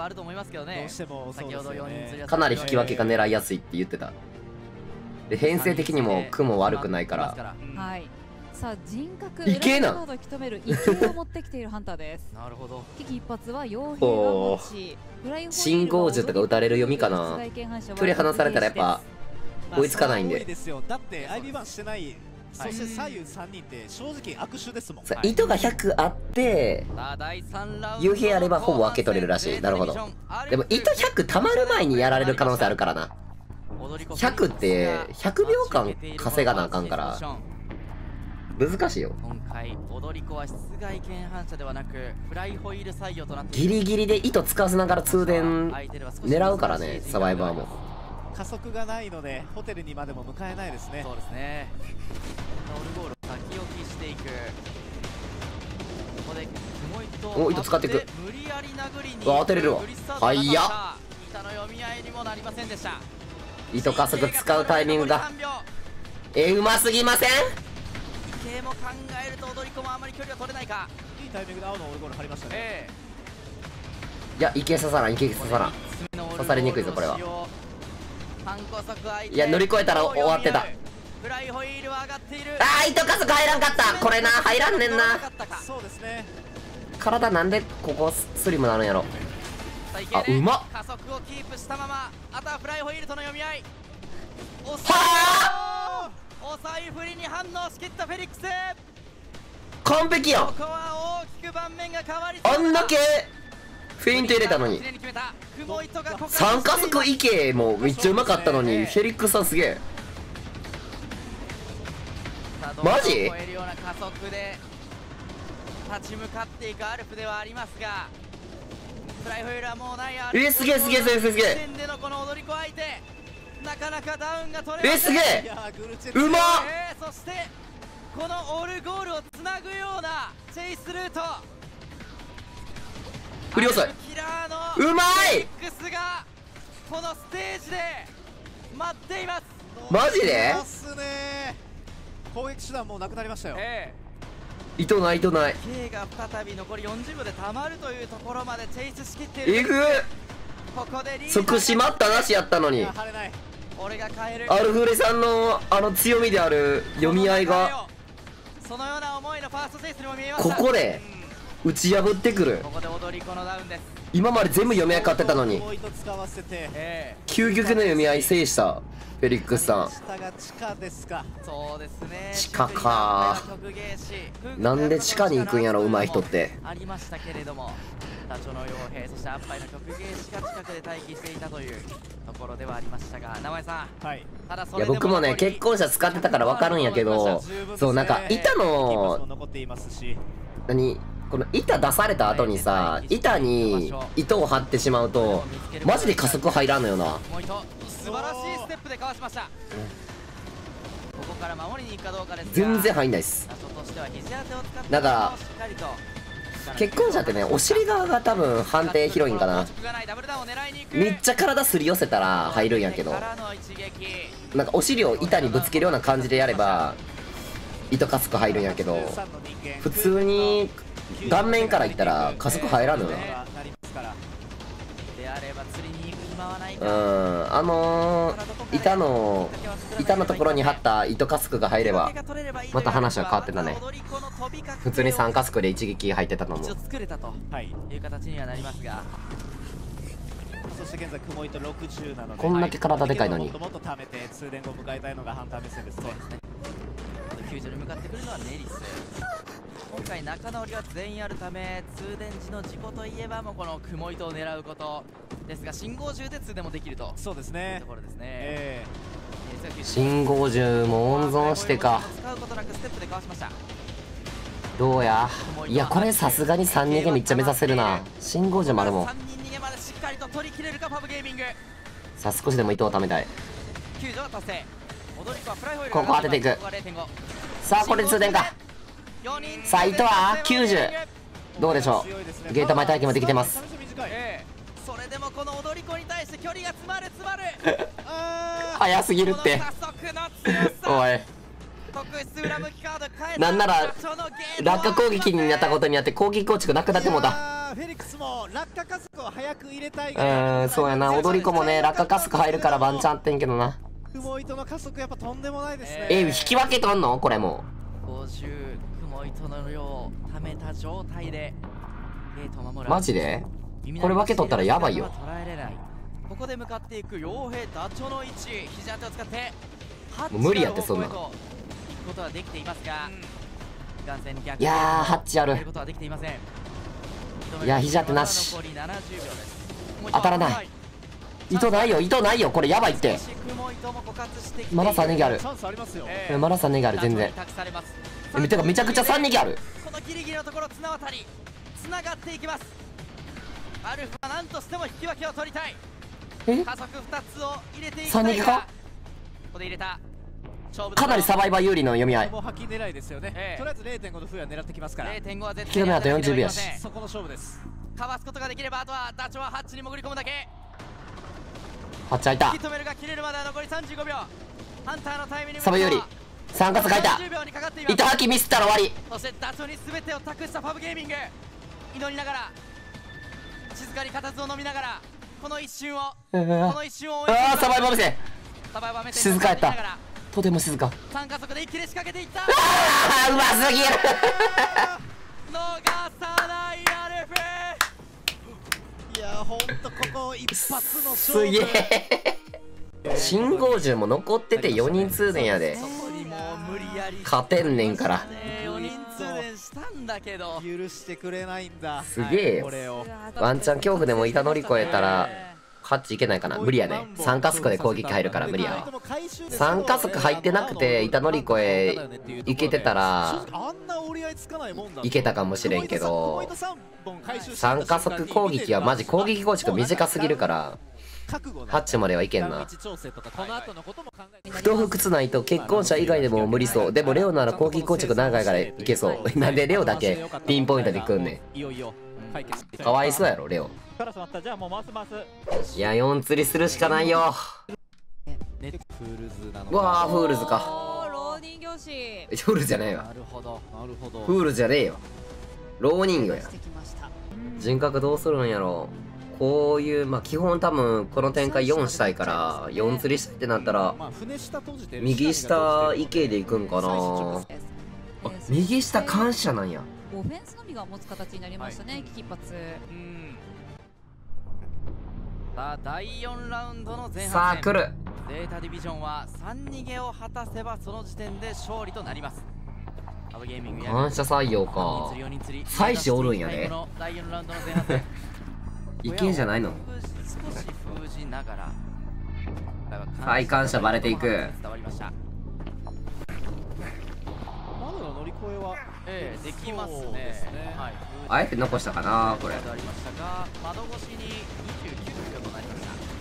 かなり引き分けが狙いやすいって言ってた。で編成的にも雲悪くないから。 はい。さあ人格いけな。 カードを引き止める異形を持ってきているハンターです。 なるほど。 危機一髪は傭兵が持ち、 信号銃とか撃たれる読みかな。距離離されたらやっぱ追いつかないんで。 だって IB1 してない。そして左右3人って正直悪手ですもん。 糸が100あって幽閉あればほぼ分け取れるらしい。なるほど。でも糸100たまる前にやられる可能性あるからな。100って100秒間稼がなあかんから難しいよ。 今回踊り子は室外剣反射ではなくフライホイール採用となってギリギリで糸使わせながら通電狙うからね、サバイバーも。 加速がないのでホテルにまでも迎えないですね。 そうですね。オルゴール先置きしていく。ここでお糸使っていく。うわ当てれるわ。はいや板の読み合いにもなりませんでした。 糸加速使うタイミングがうますぎません？ 池も考えると踊り子もあまり距離は取れないか。 いいタイミングで青のオルゴール張りましたね。 いや池刺さらん、池刺さらん。刺されにくいぞこれは。いや乗り越えたら終わってた。 フライホイールは上がっている。 あー糸加速入らんかった。これな入らんねんな。 そうですね。 体なんでここスリムなるんやろ。あうまっ。 加速をキープしたままあとはフライホイールとの読み合い。 はあお財布に反応しきったフェリックス。 完璧やん。 ここは大きく盤面が変わりあんだけフェイント入れたのに。三加速いけもめっちゃうまかったのに、フェリックスさんすげえ。マジ？ 超えるような加速で立ち向かっていくアルプではありますが、フライホイールはもうないアルプ。 すげえすげえすげえすげえ。 でのこの踊り子相手、なかなかダウンが取れません。 すげえうまっ。 そしてこのオルゴールをつなぐようなチェイスルート。 振り遅い。うまい。 フェリックスがこのステージで待っています。 マジで？ 攻撃手段もうなくなりましたよ。 糸ない糸ない。 K が再び残り40秒でたまるというところまでチェイスしきっている。 えぐ。 ここで即死待ったなしやったのに、 俺が変えるアルフレさんの強みである読み合いがそのような思いのファーストチェイスにも見えました。 ここで打ち破ってくる。 ここで踊り子のダウンです。 今まで全部読み合い勝ってたのに究極の読み合い制したフェリックスさん。 そうですね、 地下か。なんで地下に行くんやろ、上手い人って。 ありましたけれども、ダチョの傭兵、そしてアッパイの曲芸師が近くで待機していたというところではありましたが、名前さん、ただそれでも僕もね結婚者使ってたから分かるんやけど、そうなんか板のこの板出された後にさ、板に糸を張ってしまうとマジで加速入らんのよな。 素晴らしいステップでかわしました。ここから守りに行くかどうかですが、 全然入んないっす。だから結婚者ってね、お尻側が多分判定広いんかな。めっちゃ体すり寄せたら入るんやけど、なんかお尻を板にぶつけるような感じでやれば糸加速入るんやけど、普通に顔面からいったら加速入らんのよな。板のところに貼った糸加速が入ればまた話は変わってたね。普通に3加速で一撃入ってたと思う。 作れたという形にはなりますが、 そして現在雲糸60なので、 こんだけ体でかいのにもっと貯めて通電後迎えたいのがハンター目線ですね。 救助に向かってくるのはネリス。今回仲直りは全員あるため、通電時の事故といえばもうこの雲糸を狙うことですが、信号銃で通電もできると。そうですね、ところですね。 信号銃も温存してか。 使うことなくステップでかわしました。 どうや。いやこれさすがに3逃げめっちゃ目指せるな。信号銃もあるもん。 3人逃げまでしっかりと取り切れるかパブゲーミング。 さあ少しでも糸を貯めたい。 救助は達成。 ここ当てていく。さあこれで通電か。さあ糸は90。どうでしょう。ゲート前体験もできてます。 それでもこの踊り子に対して距離が詰まる早すぎるって。おい、なんなら落下攻撃になったことによって攻撃構築なくなってもうた。 フェリックスも落下加速を早く入れたい。 そうやな、踊り子もね落下加速入るからワンチャンってんけどな。 雲糸の加速やっぱとんでもないですね。 引き分けとんのこれも。 50雲糸の量をためた状態でゲートを守る。 マジでこれ分け取ったらやばいよ。 ここで向かっていく傭兵ダチョの位置、肘当てを使ってもう無理やってそんな。 ことはできていますが、 いやーハッチある。いや肘当てなし。当たらない。糸ないよ糸ないよ、これやばいって。まだ3ネギある。まだ3ネギある全然。てかめちゃくちゃ3ネギある。 このギリギリのところ綱渡りつながっていきます。アルフは何としても引き分けを取りたい。加速2つを入れていきたいが、 3ネギか。 ここで入れた。 かなりサバイバー有利の読み合い。 もう吐き狙いですよね。とりあえず 0.5 の風は狙ってきますから。 0.5 は絶対にあと40秒やし、 そこの勝負です。 かわすことができればあとはダチョはハッチに潜り込むだけ。 ハッチ開いた。 引き止めるが切れるまでは残り35秒。ハンターのタイミングサバ有利。3月書いた。糸吐きミスったら終わり。 そしてダチョに全てを託したパブゲーミング。祈りながら静かに固唾を飲みながらこの一瞬をサバイバー目線。静かやった。とても静か。 3加速で一気に仕掛けていった。 うますぎる。 逃さないアルフ。 いやほんとここ一発の勝負。 すげえ。信号銃も残ってて4人通電やで。 そこにもう無理やり勝てんねんから 4人通電したんだけど許してくれないんだ。 すげえよこれをワンチャン恐怖でも板乗り越えたらハッチいけないかな。無理やね。3加速で攻撃入るから無理やわ。3加速入ってなくて板乗り越えいけてたらいけたかもしれんけど、3加速攻撃はマジ攻撃構築短すぎるからハッチまではいけんな。不当不屈ないと結婚者以外でも無理そう。でもレオなら攻撃構築長いからいけそう。なんでレオだけピンポイントで来んねん。かわいそうやろレオ。いや4釣りするしかないよ。うわあフールズか。 浪人教師。 フールズじゃねえわ。 なるほどなるほど。 フールズじゃねえよ。浪人魚や。人格どうするんやろ。こういうまあ基本多分この展開4したいから4釣りしたいってなったら右下池で行くんかな。あ右下感謝なんや。 オフェンスのみが持つ形になりましたね、危機一髪。 さあ第4ラウンドの前半戦、 さあ来る。 ゼータディビジョンは3逃げを果たせばその時点で勝利となります。アブゲーミングや感謝採用か。妻子おるんやね。 第4ラウンドの前半戦池じゃないの。 少し封じながら再感謝バレていく。 伝わりました。 窓の乗り越えはできますね。はい。 あえて残したかなこれ。 ありましたが窓越しに29秒となりました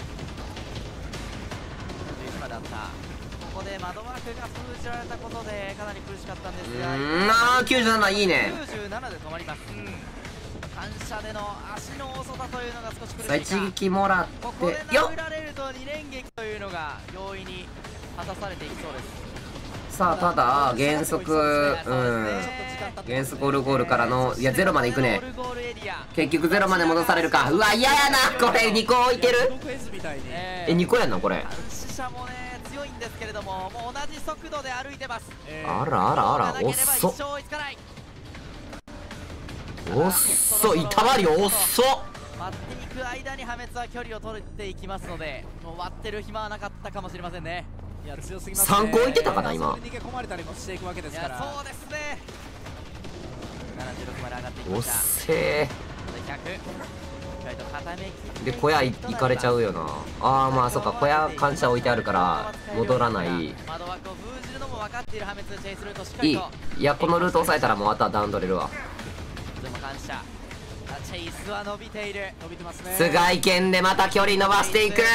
。11だった。ここで窓枠が封じられたことでかなり苦しかったんですが、 97いいね。 97で止まります。反射での足の遅さというのが少し苦しいか。 一撃もらってここでよっ。 殴られると2連撃というのが容易に果たされていきそうです。 さあただ原則原則オルゴールからのいやゼロまでいくね。結局ゼロまで戻されるか。うわ嫌やなこれ2個置いてる。2個やんなこれ。 死者もね強いんですけれども、もう同じ速度で歩いてます。 あらあらあらおっそおっそ板張りおっそ。 割っていく間に破滅は距離を取っていきますので、もう割ってる暇はなかったかもしれませんね。 いや強すぎますね。 3個置いてたかな今。 逃げ込まれたりもしていくわけですから。 そうですね。76まで上がっていきおっました。 せー。で小屋行かれちゃうよな。ああまあそっか小屋感謝置いてあるから戻らない。いい。いやこのルート押さえたらもうあとはダウン取れるわ。菅井剣でまた距離伸ばしていく。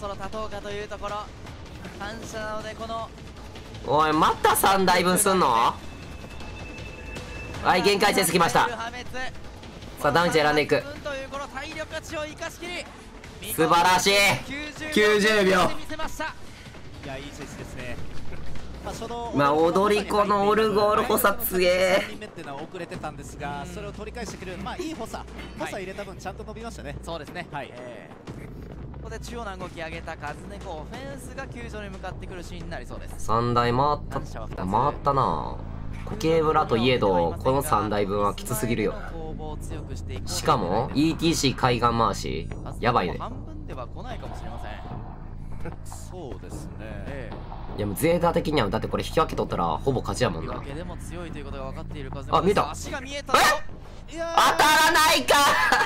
おいまた3台分すんの。はい限界点過ぎました。さあダメージ選んでいく。素晴らしい90秒。 いやいい選手ですね。 まあ踊り子のオルゴール補佐つげ 3人目っていうのは遅れてたんですが、それを取り返してくれるまあいい補佐入れた分ちゃんと伸びましたね。 そうですね。はい。ここで中央の動き上げたカズネコオフェンスが球場に向かってくるシーンになりそうです。 3台回ったな。固形村といえどこの3台分はきつすぎるよ。しかも ETC 海岸回しやばいね。 半分では来ないかもしれません。 そうですね。 いやもうゼータ的にはだってこれ引き分け取ったらほぼ勝ちやもんな。あ見えた。当たらないか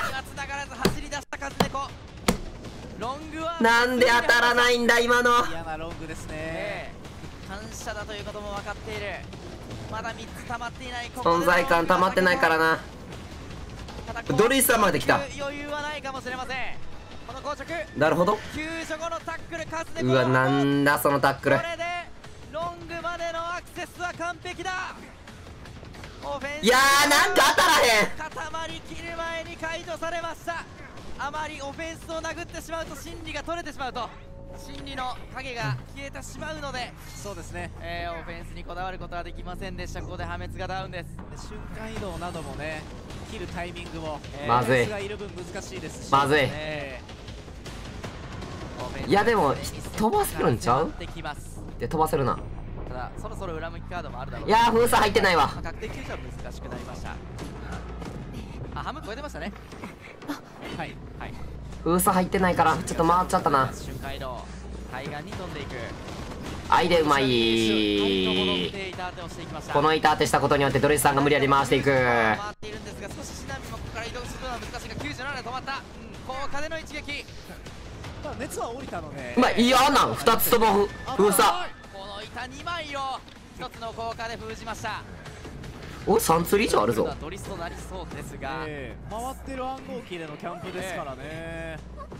なんで当たらないんだ今の。 嫌なロングですね。 反射だということも分かっている。まだ3つ溜まっていない。 存在感溜まってないからな。ドリーさんまで来た。 余裕はないかもしれません。この硬直なるほど。 救助後のタックルカズネコ。 うわなんだそのタックル。 これでロングまでのアクセスは完璧だ。 いやーなんか当たらへん。 固まりきる前に解除されました。あまりオフェンスを殴ってしまうと心理が取れてしまうと心理の影が消えてしまうので、 そうですね。 オフェンスにこだわることはできませんでした。ここで破滅がダウンです。 瞬間移動などもね切るタイミングもまずいがいる分難しいですし、 まずい。いやでも飛ばせるんちゃう。で飛ばせるな。 ただそろそろ裏向きカードもあるだろう。 いやー封鎖入ってないわ。 確定救助は難しくなりました。あ半分超えてましたね。はいはい封鎖入ってないからちょっと回っちゃったな。 瞬間移動海岸に飛んでいく。 あいでうまい。この板当てしたことによってドリスさんが無理やり回していく。 回っているんですが、少しシナミもここから移動するのは難しいが97で止まった。効果での一撃。 ただ熱は降りたので、 まあ嫌なん2つとも封鎖。 この板2枚を1つの効果で封じました。 お3釣り以上あるぞ。 ドリスとなりそうですが、 回ってる暗号機でのキャンプですからね。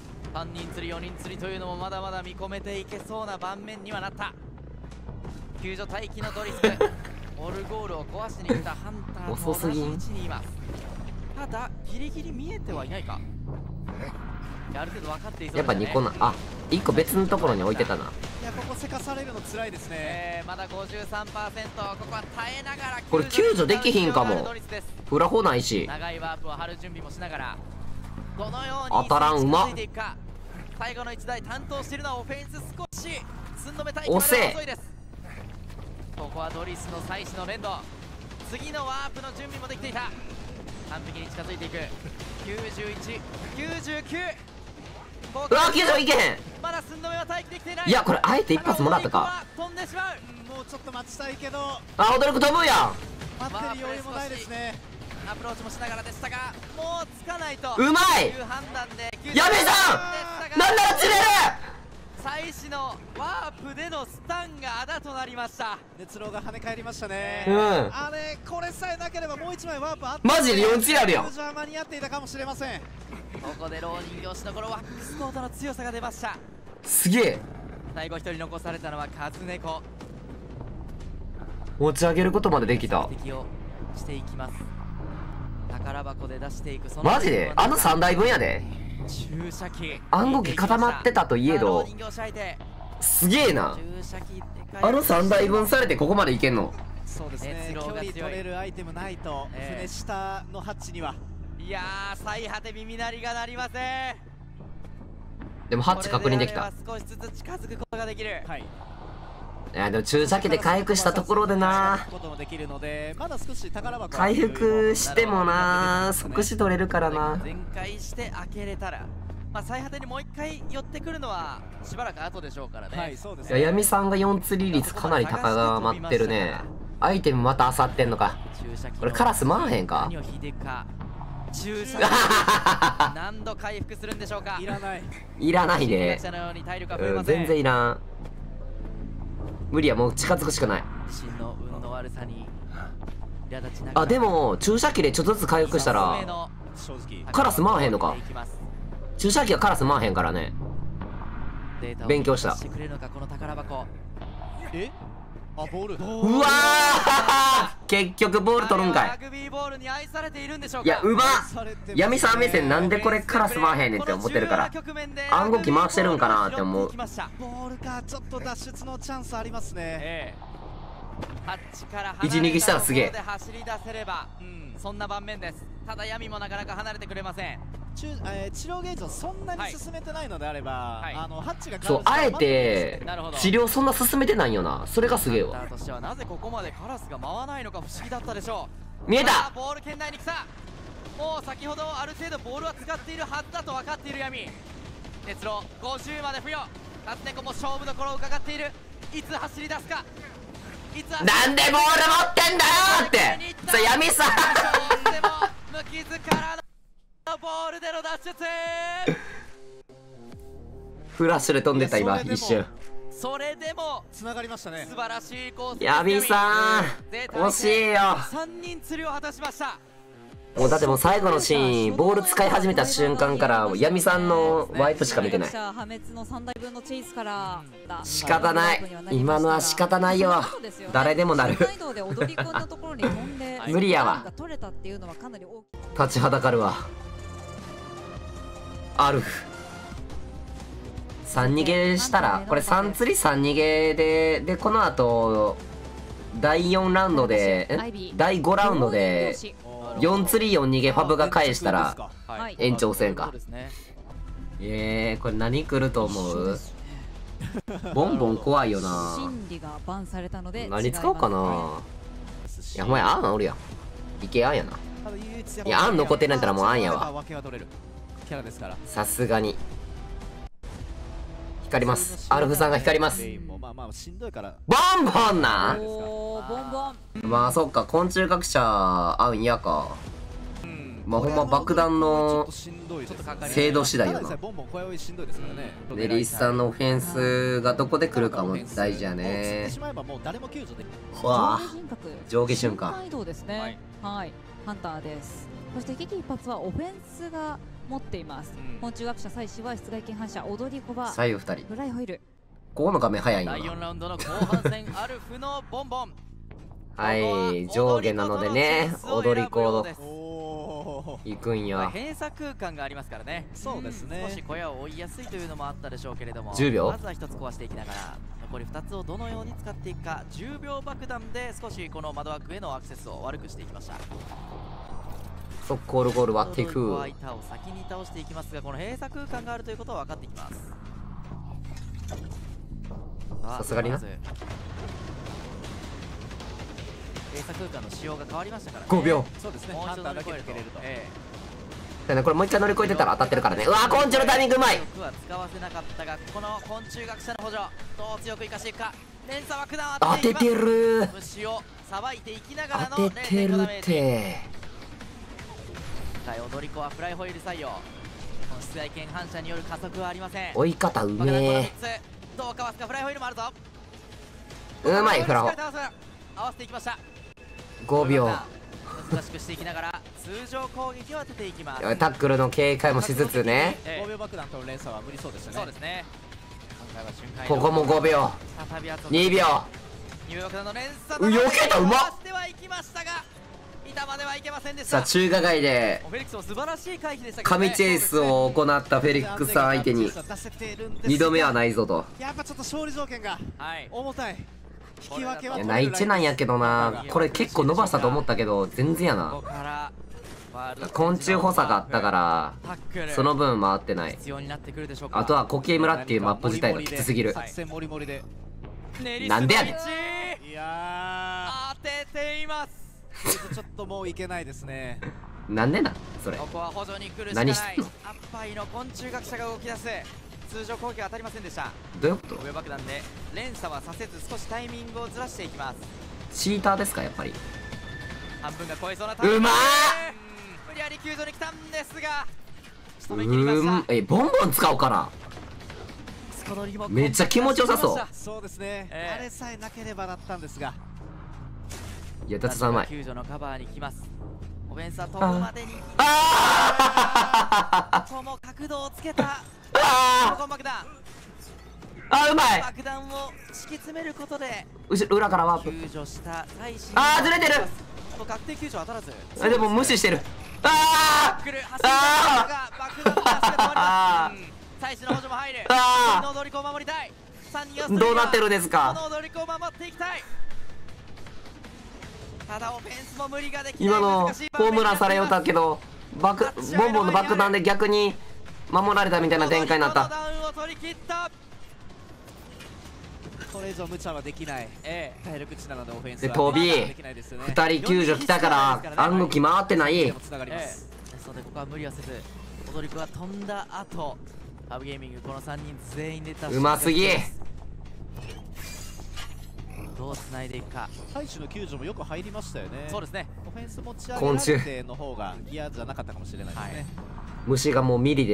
3人釣り4人釣りというのもまだまだ見込めていけそうな盤面にはなった。救助待機のドリスオルゴールを壊しに来たハンターと同じ位置にいます。ただギリギリ見えてはいないか。ある程度分かっていそうですね。 やっぱ2個なあ1個別のところに置いてたな。 いやここせかされるの辛いですね。 まだ 53%。 ここは耐えながらこれ救助できひんかも。フラホないし長いワープを張る準備もしながら、どのように当たらんうまっ。 最後の1台担当しているのはオフェンス、少し寸止め待機まで遅いです。ここはドリスの妻子の連動、次のワープの準備もできていた。完璧に近づいていく。91、99。 うわ90いけへん。 まだ寸止めは待機できていない。 いやこれあえて一発もらったか。 飛んでしまう。 もうちょっと待ちたいけど、 あ驚く飛ぶやん。 待ってる余裕もないですね。 アプローチもしながらでしたが、もうつかないとうまい。 いう判断でやべさんなんなら釣れる。 妻子のワープでのスタンがあだとなりました。 熱浪が跳ね返りましたね。あれこれさえなければもう1枚ワープあってマジで4釣りあるやん。 間に合っていたかもしれません。 ここで浪人形師のこのワックスコートの強さが出ました。 すげえ。 最後1人残されたのはカズネコ。 持ち上げることまでできた。 敵をしていきます。宝箱で出していく。そのマジであの3台分やで。 注射器暗号機固まってたといえどすげえな。あの3台分されてここまでいけんの。 そうですね、距離取れるアイテムないと、船下のハッチには。 いやー最果て耳鳴りが鳴りません。 でもハッチ確認できた。 少しずつ近づくことができる。 いやでも注射器で回復したところでな、回復してもな即死取れるからな。 全開して開けれたら、まあ最果てにもう一回寄ってくるのはしばらく後でしょうからね。 いや闇さんが4釣り率かなり高まってるね。アイテムまた漁ってんのか。これカラス回らへんか。 注射何度回復するんでしょうか。 いらないいらないで、全然いらん。無理や、もう近づくしかない。 自身の運の悪さに苛立ちながら。 あでも注射器でちょっとずつ回復したらカラス回らへんのか。注射器はカラス回らへんからね。勉強した。 えあボール。 うわー結局ボール取るんかい。 ラグビーボールに愛されているんでしょうか。 いやうまっ。闇さん目線なんでこれカラス回らへんねんって思ってるから暗号機回してるんかなって思う。 ボールかちょっと脱出のチャンスありますね。 一逃げしたらすげえ。 走り出せれば、そんな盤面です。ただ闇もなかなか離れてくれません。 治療ゲージをそんなに進めてないのであれば、ハッチがそうあえて治療そんな進めてないよな。それがすげえわ。 としてはなぜここまでカラスが回らないのか不思議だったでしょう。 見えた。 ボール圏内に来た。もう先ほどある程度ボールは使っているはずだと分かっている闇。熱浪50まで付与。カツネコも勝負どころを伺っている。いつ走り出すか。 なんでボール持ってんだよってそれ闇さんでも無傷からのボールでの脱出。 フラッシュで飛んでた今一瞬。 それでも繋がりましたね。 素晴らしいコース。 闇さん惜しいよ。 3人釣りを果たしました。 もうだってもう最後のシーンボール使い始めた瞬間から闇さんのワイプしか見てない。 破滅の3台分のチェイスから仕方ない。今のは仕方ないよ。誰でもなる無理やわ。立ちはだかるわ。ある3逃げしたらこれ3釣り3逃げでこの後第4ラウンドで第5ラウンドで4釣り4逃げファブが返したら延長戦か。これ何来ると思う。ボンボン怖いよな。何使おうかな。いやお前アンおるやん。いけアンやな。いやアン残ってないんだったらもうアンやわ。さすがに光ります。アルフさんが光ります。 まあまあしんどいから。 ボンボンな。 おーボンボン。 まあそっか、昆虫学者合うんやか。まあほんま爆弾の精度次第よな。でリスさんのオフェンスがどこで来るかも大事やね。わあ上下瞬間移動ですね。はい、ハンターです。そして危機一髪はオフェンスが持っています。昆虫学者妻子は室外見反射、踊り子は左右2人。 フライホイール。 ここの画面早いよ第4 な。 ラウンドの後半戦アルフのボンボン。 はい上下なのでね、踊り子行くんや。 閉鎖空間がありますからね。 そうですね。 少し小屋を追いやすいというのもあったでしょうけれども、 10秒まずは1つ壊していきながら残り2つをどのように使っていくか。10秒爆弾で少しこの窓枠へのアクセスを悪くしていきました。 速攻ルゴール割っていく。 板を先に倒していきますが、この閉鎖空間があるということは分かってきます。 さすがにな。 閉鎖空間の仕様が変わりましたからね。 5秒。 そうですね。 もう一度乗り越えると。 これもう一回乗り越えてたら当たってるからね。うわー昆虫のタイミングうまい。 力は使わせなかったが、この昆虫学者の補助どう強く生かしていくか。連鎖爆弾当ててる。 虫をさばいていきながらの当ててるって。 踊り子はフライホイール採用。この室外見反射による加速はありません。 追い方うめえ。 どうかわすか。フライホイールもあるぞ。 うまいフラホ。 合わせていきました。 5秒。 難しくしていきながら通常攻撃を当てていきます。 タックルの警戒もしつつね。 5秒爆弾と連鎖は無理そうですね。 そうですね。 ここも5秒。2秒。 爆弾の連鎖避けたうまっ。 してはいきましたが板まではいけませんでした。 さあ中華街で神チェイスを行ったフェリックスさん相手に2度目はないぞと。 やっぱちょっと勝利条件が重たい。引き分けは。 いや内地なんやけどな。これ結構伸ばしたと思ったけど全然やな。昆虫補佐があったからその分回ってない。あとはコケ村っていうマップ自体がきつすぎる。なんでやねん。 いや当てています。 ちょっともういけないですね。 なんでなそれ。 ここは補助に来るしかない。 何してんの。 アッパイの昆虫学者が動き出す。通常攻撃は当たりませんでした。 どういうこと。 5秒爆弾で連鎖はさせず少しタイミングをずらしていきます。 チーターですかやっぱり。 半分が超えそうなタイミング。 うまー。 無理やり救助に来たんですが仕留め切りました。 ボンボン使おうかな。めっちゃ気持ちよさそう。 そうですね。あれさえなければだったんですが。 いや、だってさうまい。 救助のカバーに来ます。オフェンスは飛ぶまでに。ここも角度をつけた。ここ爆弾。 うまい。 爆弾を敷き詰めることで。 裏からワープ。 救助した最新。 ずれてる。 確定救助当たらず。 でも無視してる。 最初の補助も入る。踊り子を守りたい。 どうなってるんですか。 この踊り子を守っていきたい。ただオフェンスも無理ができない。 今のホームランされよったけどボンボンの爆弾で逆に守られたみたいな展開になった。 これ以上無茶はできない。体力値なのでオフェンスで飛び2人救助来たから暗号機回ってない。 ですのでここは無理はせず踊り子が飛んだ後ハブゲーミングこの3人全員でうますぎ。 どう繋いでいくか。 最初の救助もよく入りましたよね。 そうですね。 オフェンス持ち上げられての方が嫌じゃなかったかもしれないですね。 虫がもうミリです。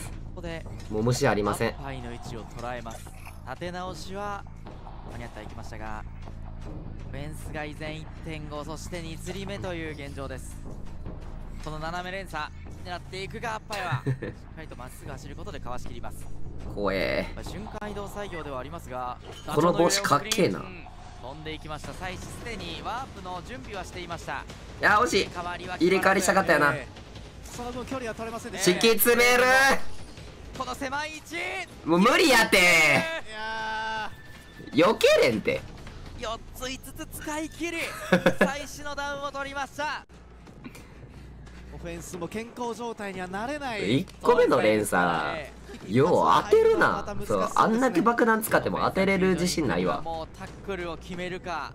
ここでもう虫ありません。 パイの位置を捉えます。立て直しは間に合ってはいきましたがオフェンスが依然 1.5 そして2釣り目という現状です。この斜め連鎖狙っていくがアッパイはしっかりとまっすぐ走ることでかわしきります。 怖え。 瞬間移動作業ではありますがこの帽子かっけえな。 飛んでいきました。最初すでにワープの準備はしていました。 いや惜しい。入れ替わりしたかったよな。 その分距離は取れませんでした。 敷き詰める。 この狭い位置もう無理やって避けれんて。 4つ5つ使い切り最初のダウンを取りました。 オフェンスも健康状態にはなれない。 1個目の連鎖よう当てるな。そうあんだけ爆弾使っても当てれる自信ないわ。 もうタックルを決めるか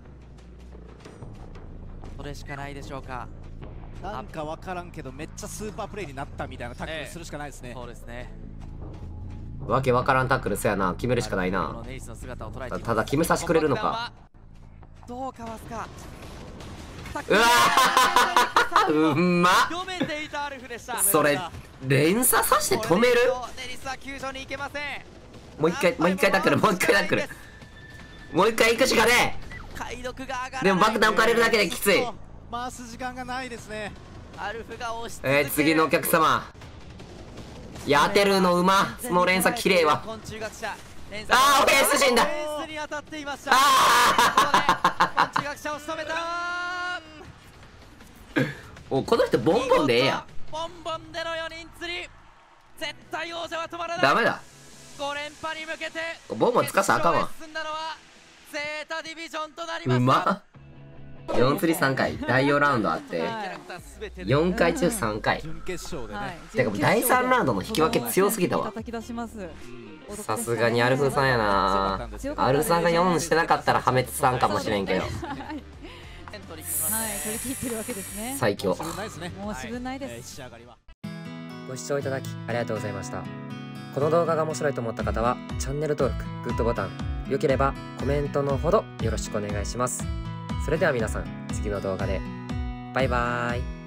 それしかないでしょうか。 なんか分からんけどめっちゃスーパープレイになったみたいなタックルするしかないですね。 そうですね。 わけわからんタックル、そやな、決めるしかないな。ただ決めさせてくれるのか。 どうかわすか。 うわーうんまっ。 読めていたアルフでした。 それ連鎖さして止める。 ネリスは救助に行けません。 もう一回タックル、もう一回タックル、もう一回行くしかね解読が上がらない。 え。でも爆弾置かれるだけできつい。 回す時間がないですね。 アルフが押し続ける。 次のお客様。いや、当てるのうま。その連鎖綺麗わ。 昆虫学者。 あー、オフェンス死んだ。 オフェンスに当たっていました。 あ昆虫学者を仕留めた。 お、この人ボンボンでええやん。 ボンボンでの4人釣り。絶対王者は止まらない。 ダメだ。 5連覇に向けてボンボンつかしたらあかんわ。 進んだのはゼータディビジョンとなりました。 うまっ。4釣り3回、第4ラウンドあって4回中3回。 準決勝でね。 てか第3ラウンドの引き分け強すぎたわ。 叩き出します。 さすがにアルフさんやな。アルフさんが4してなかったら破滅さんかもしれんけど、 はい、取り切ってるわけですね。 最強。 申し分ないです。 ご視聴いただきありがとうございました。この動画が面白いと思った方はチャンネル登録、グッドボタン、良ければコメントのほどよろしくお願いします。それでは皆さん、次の動画でバイバーイ。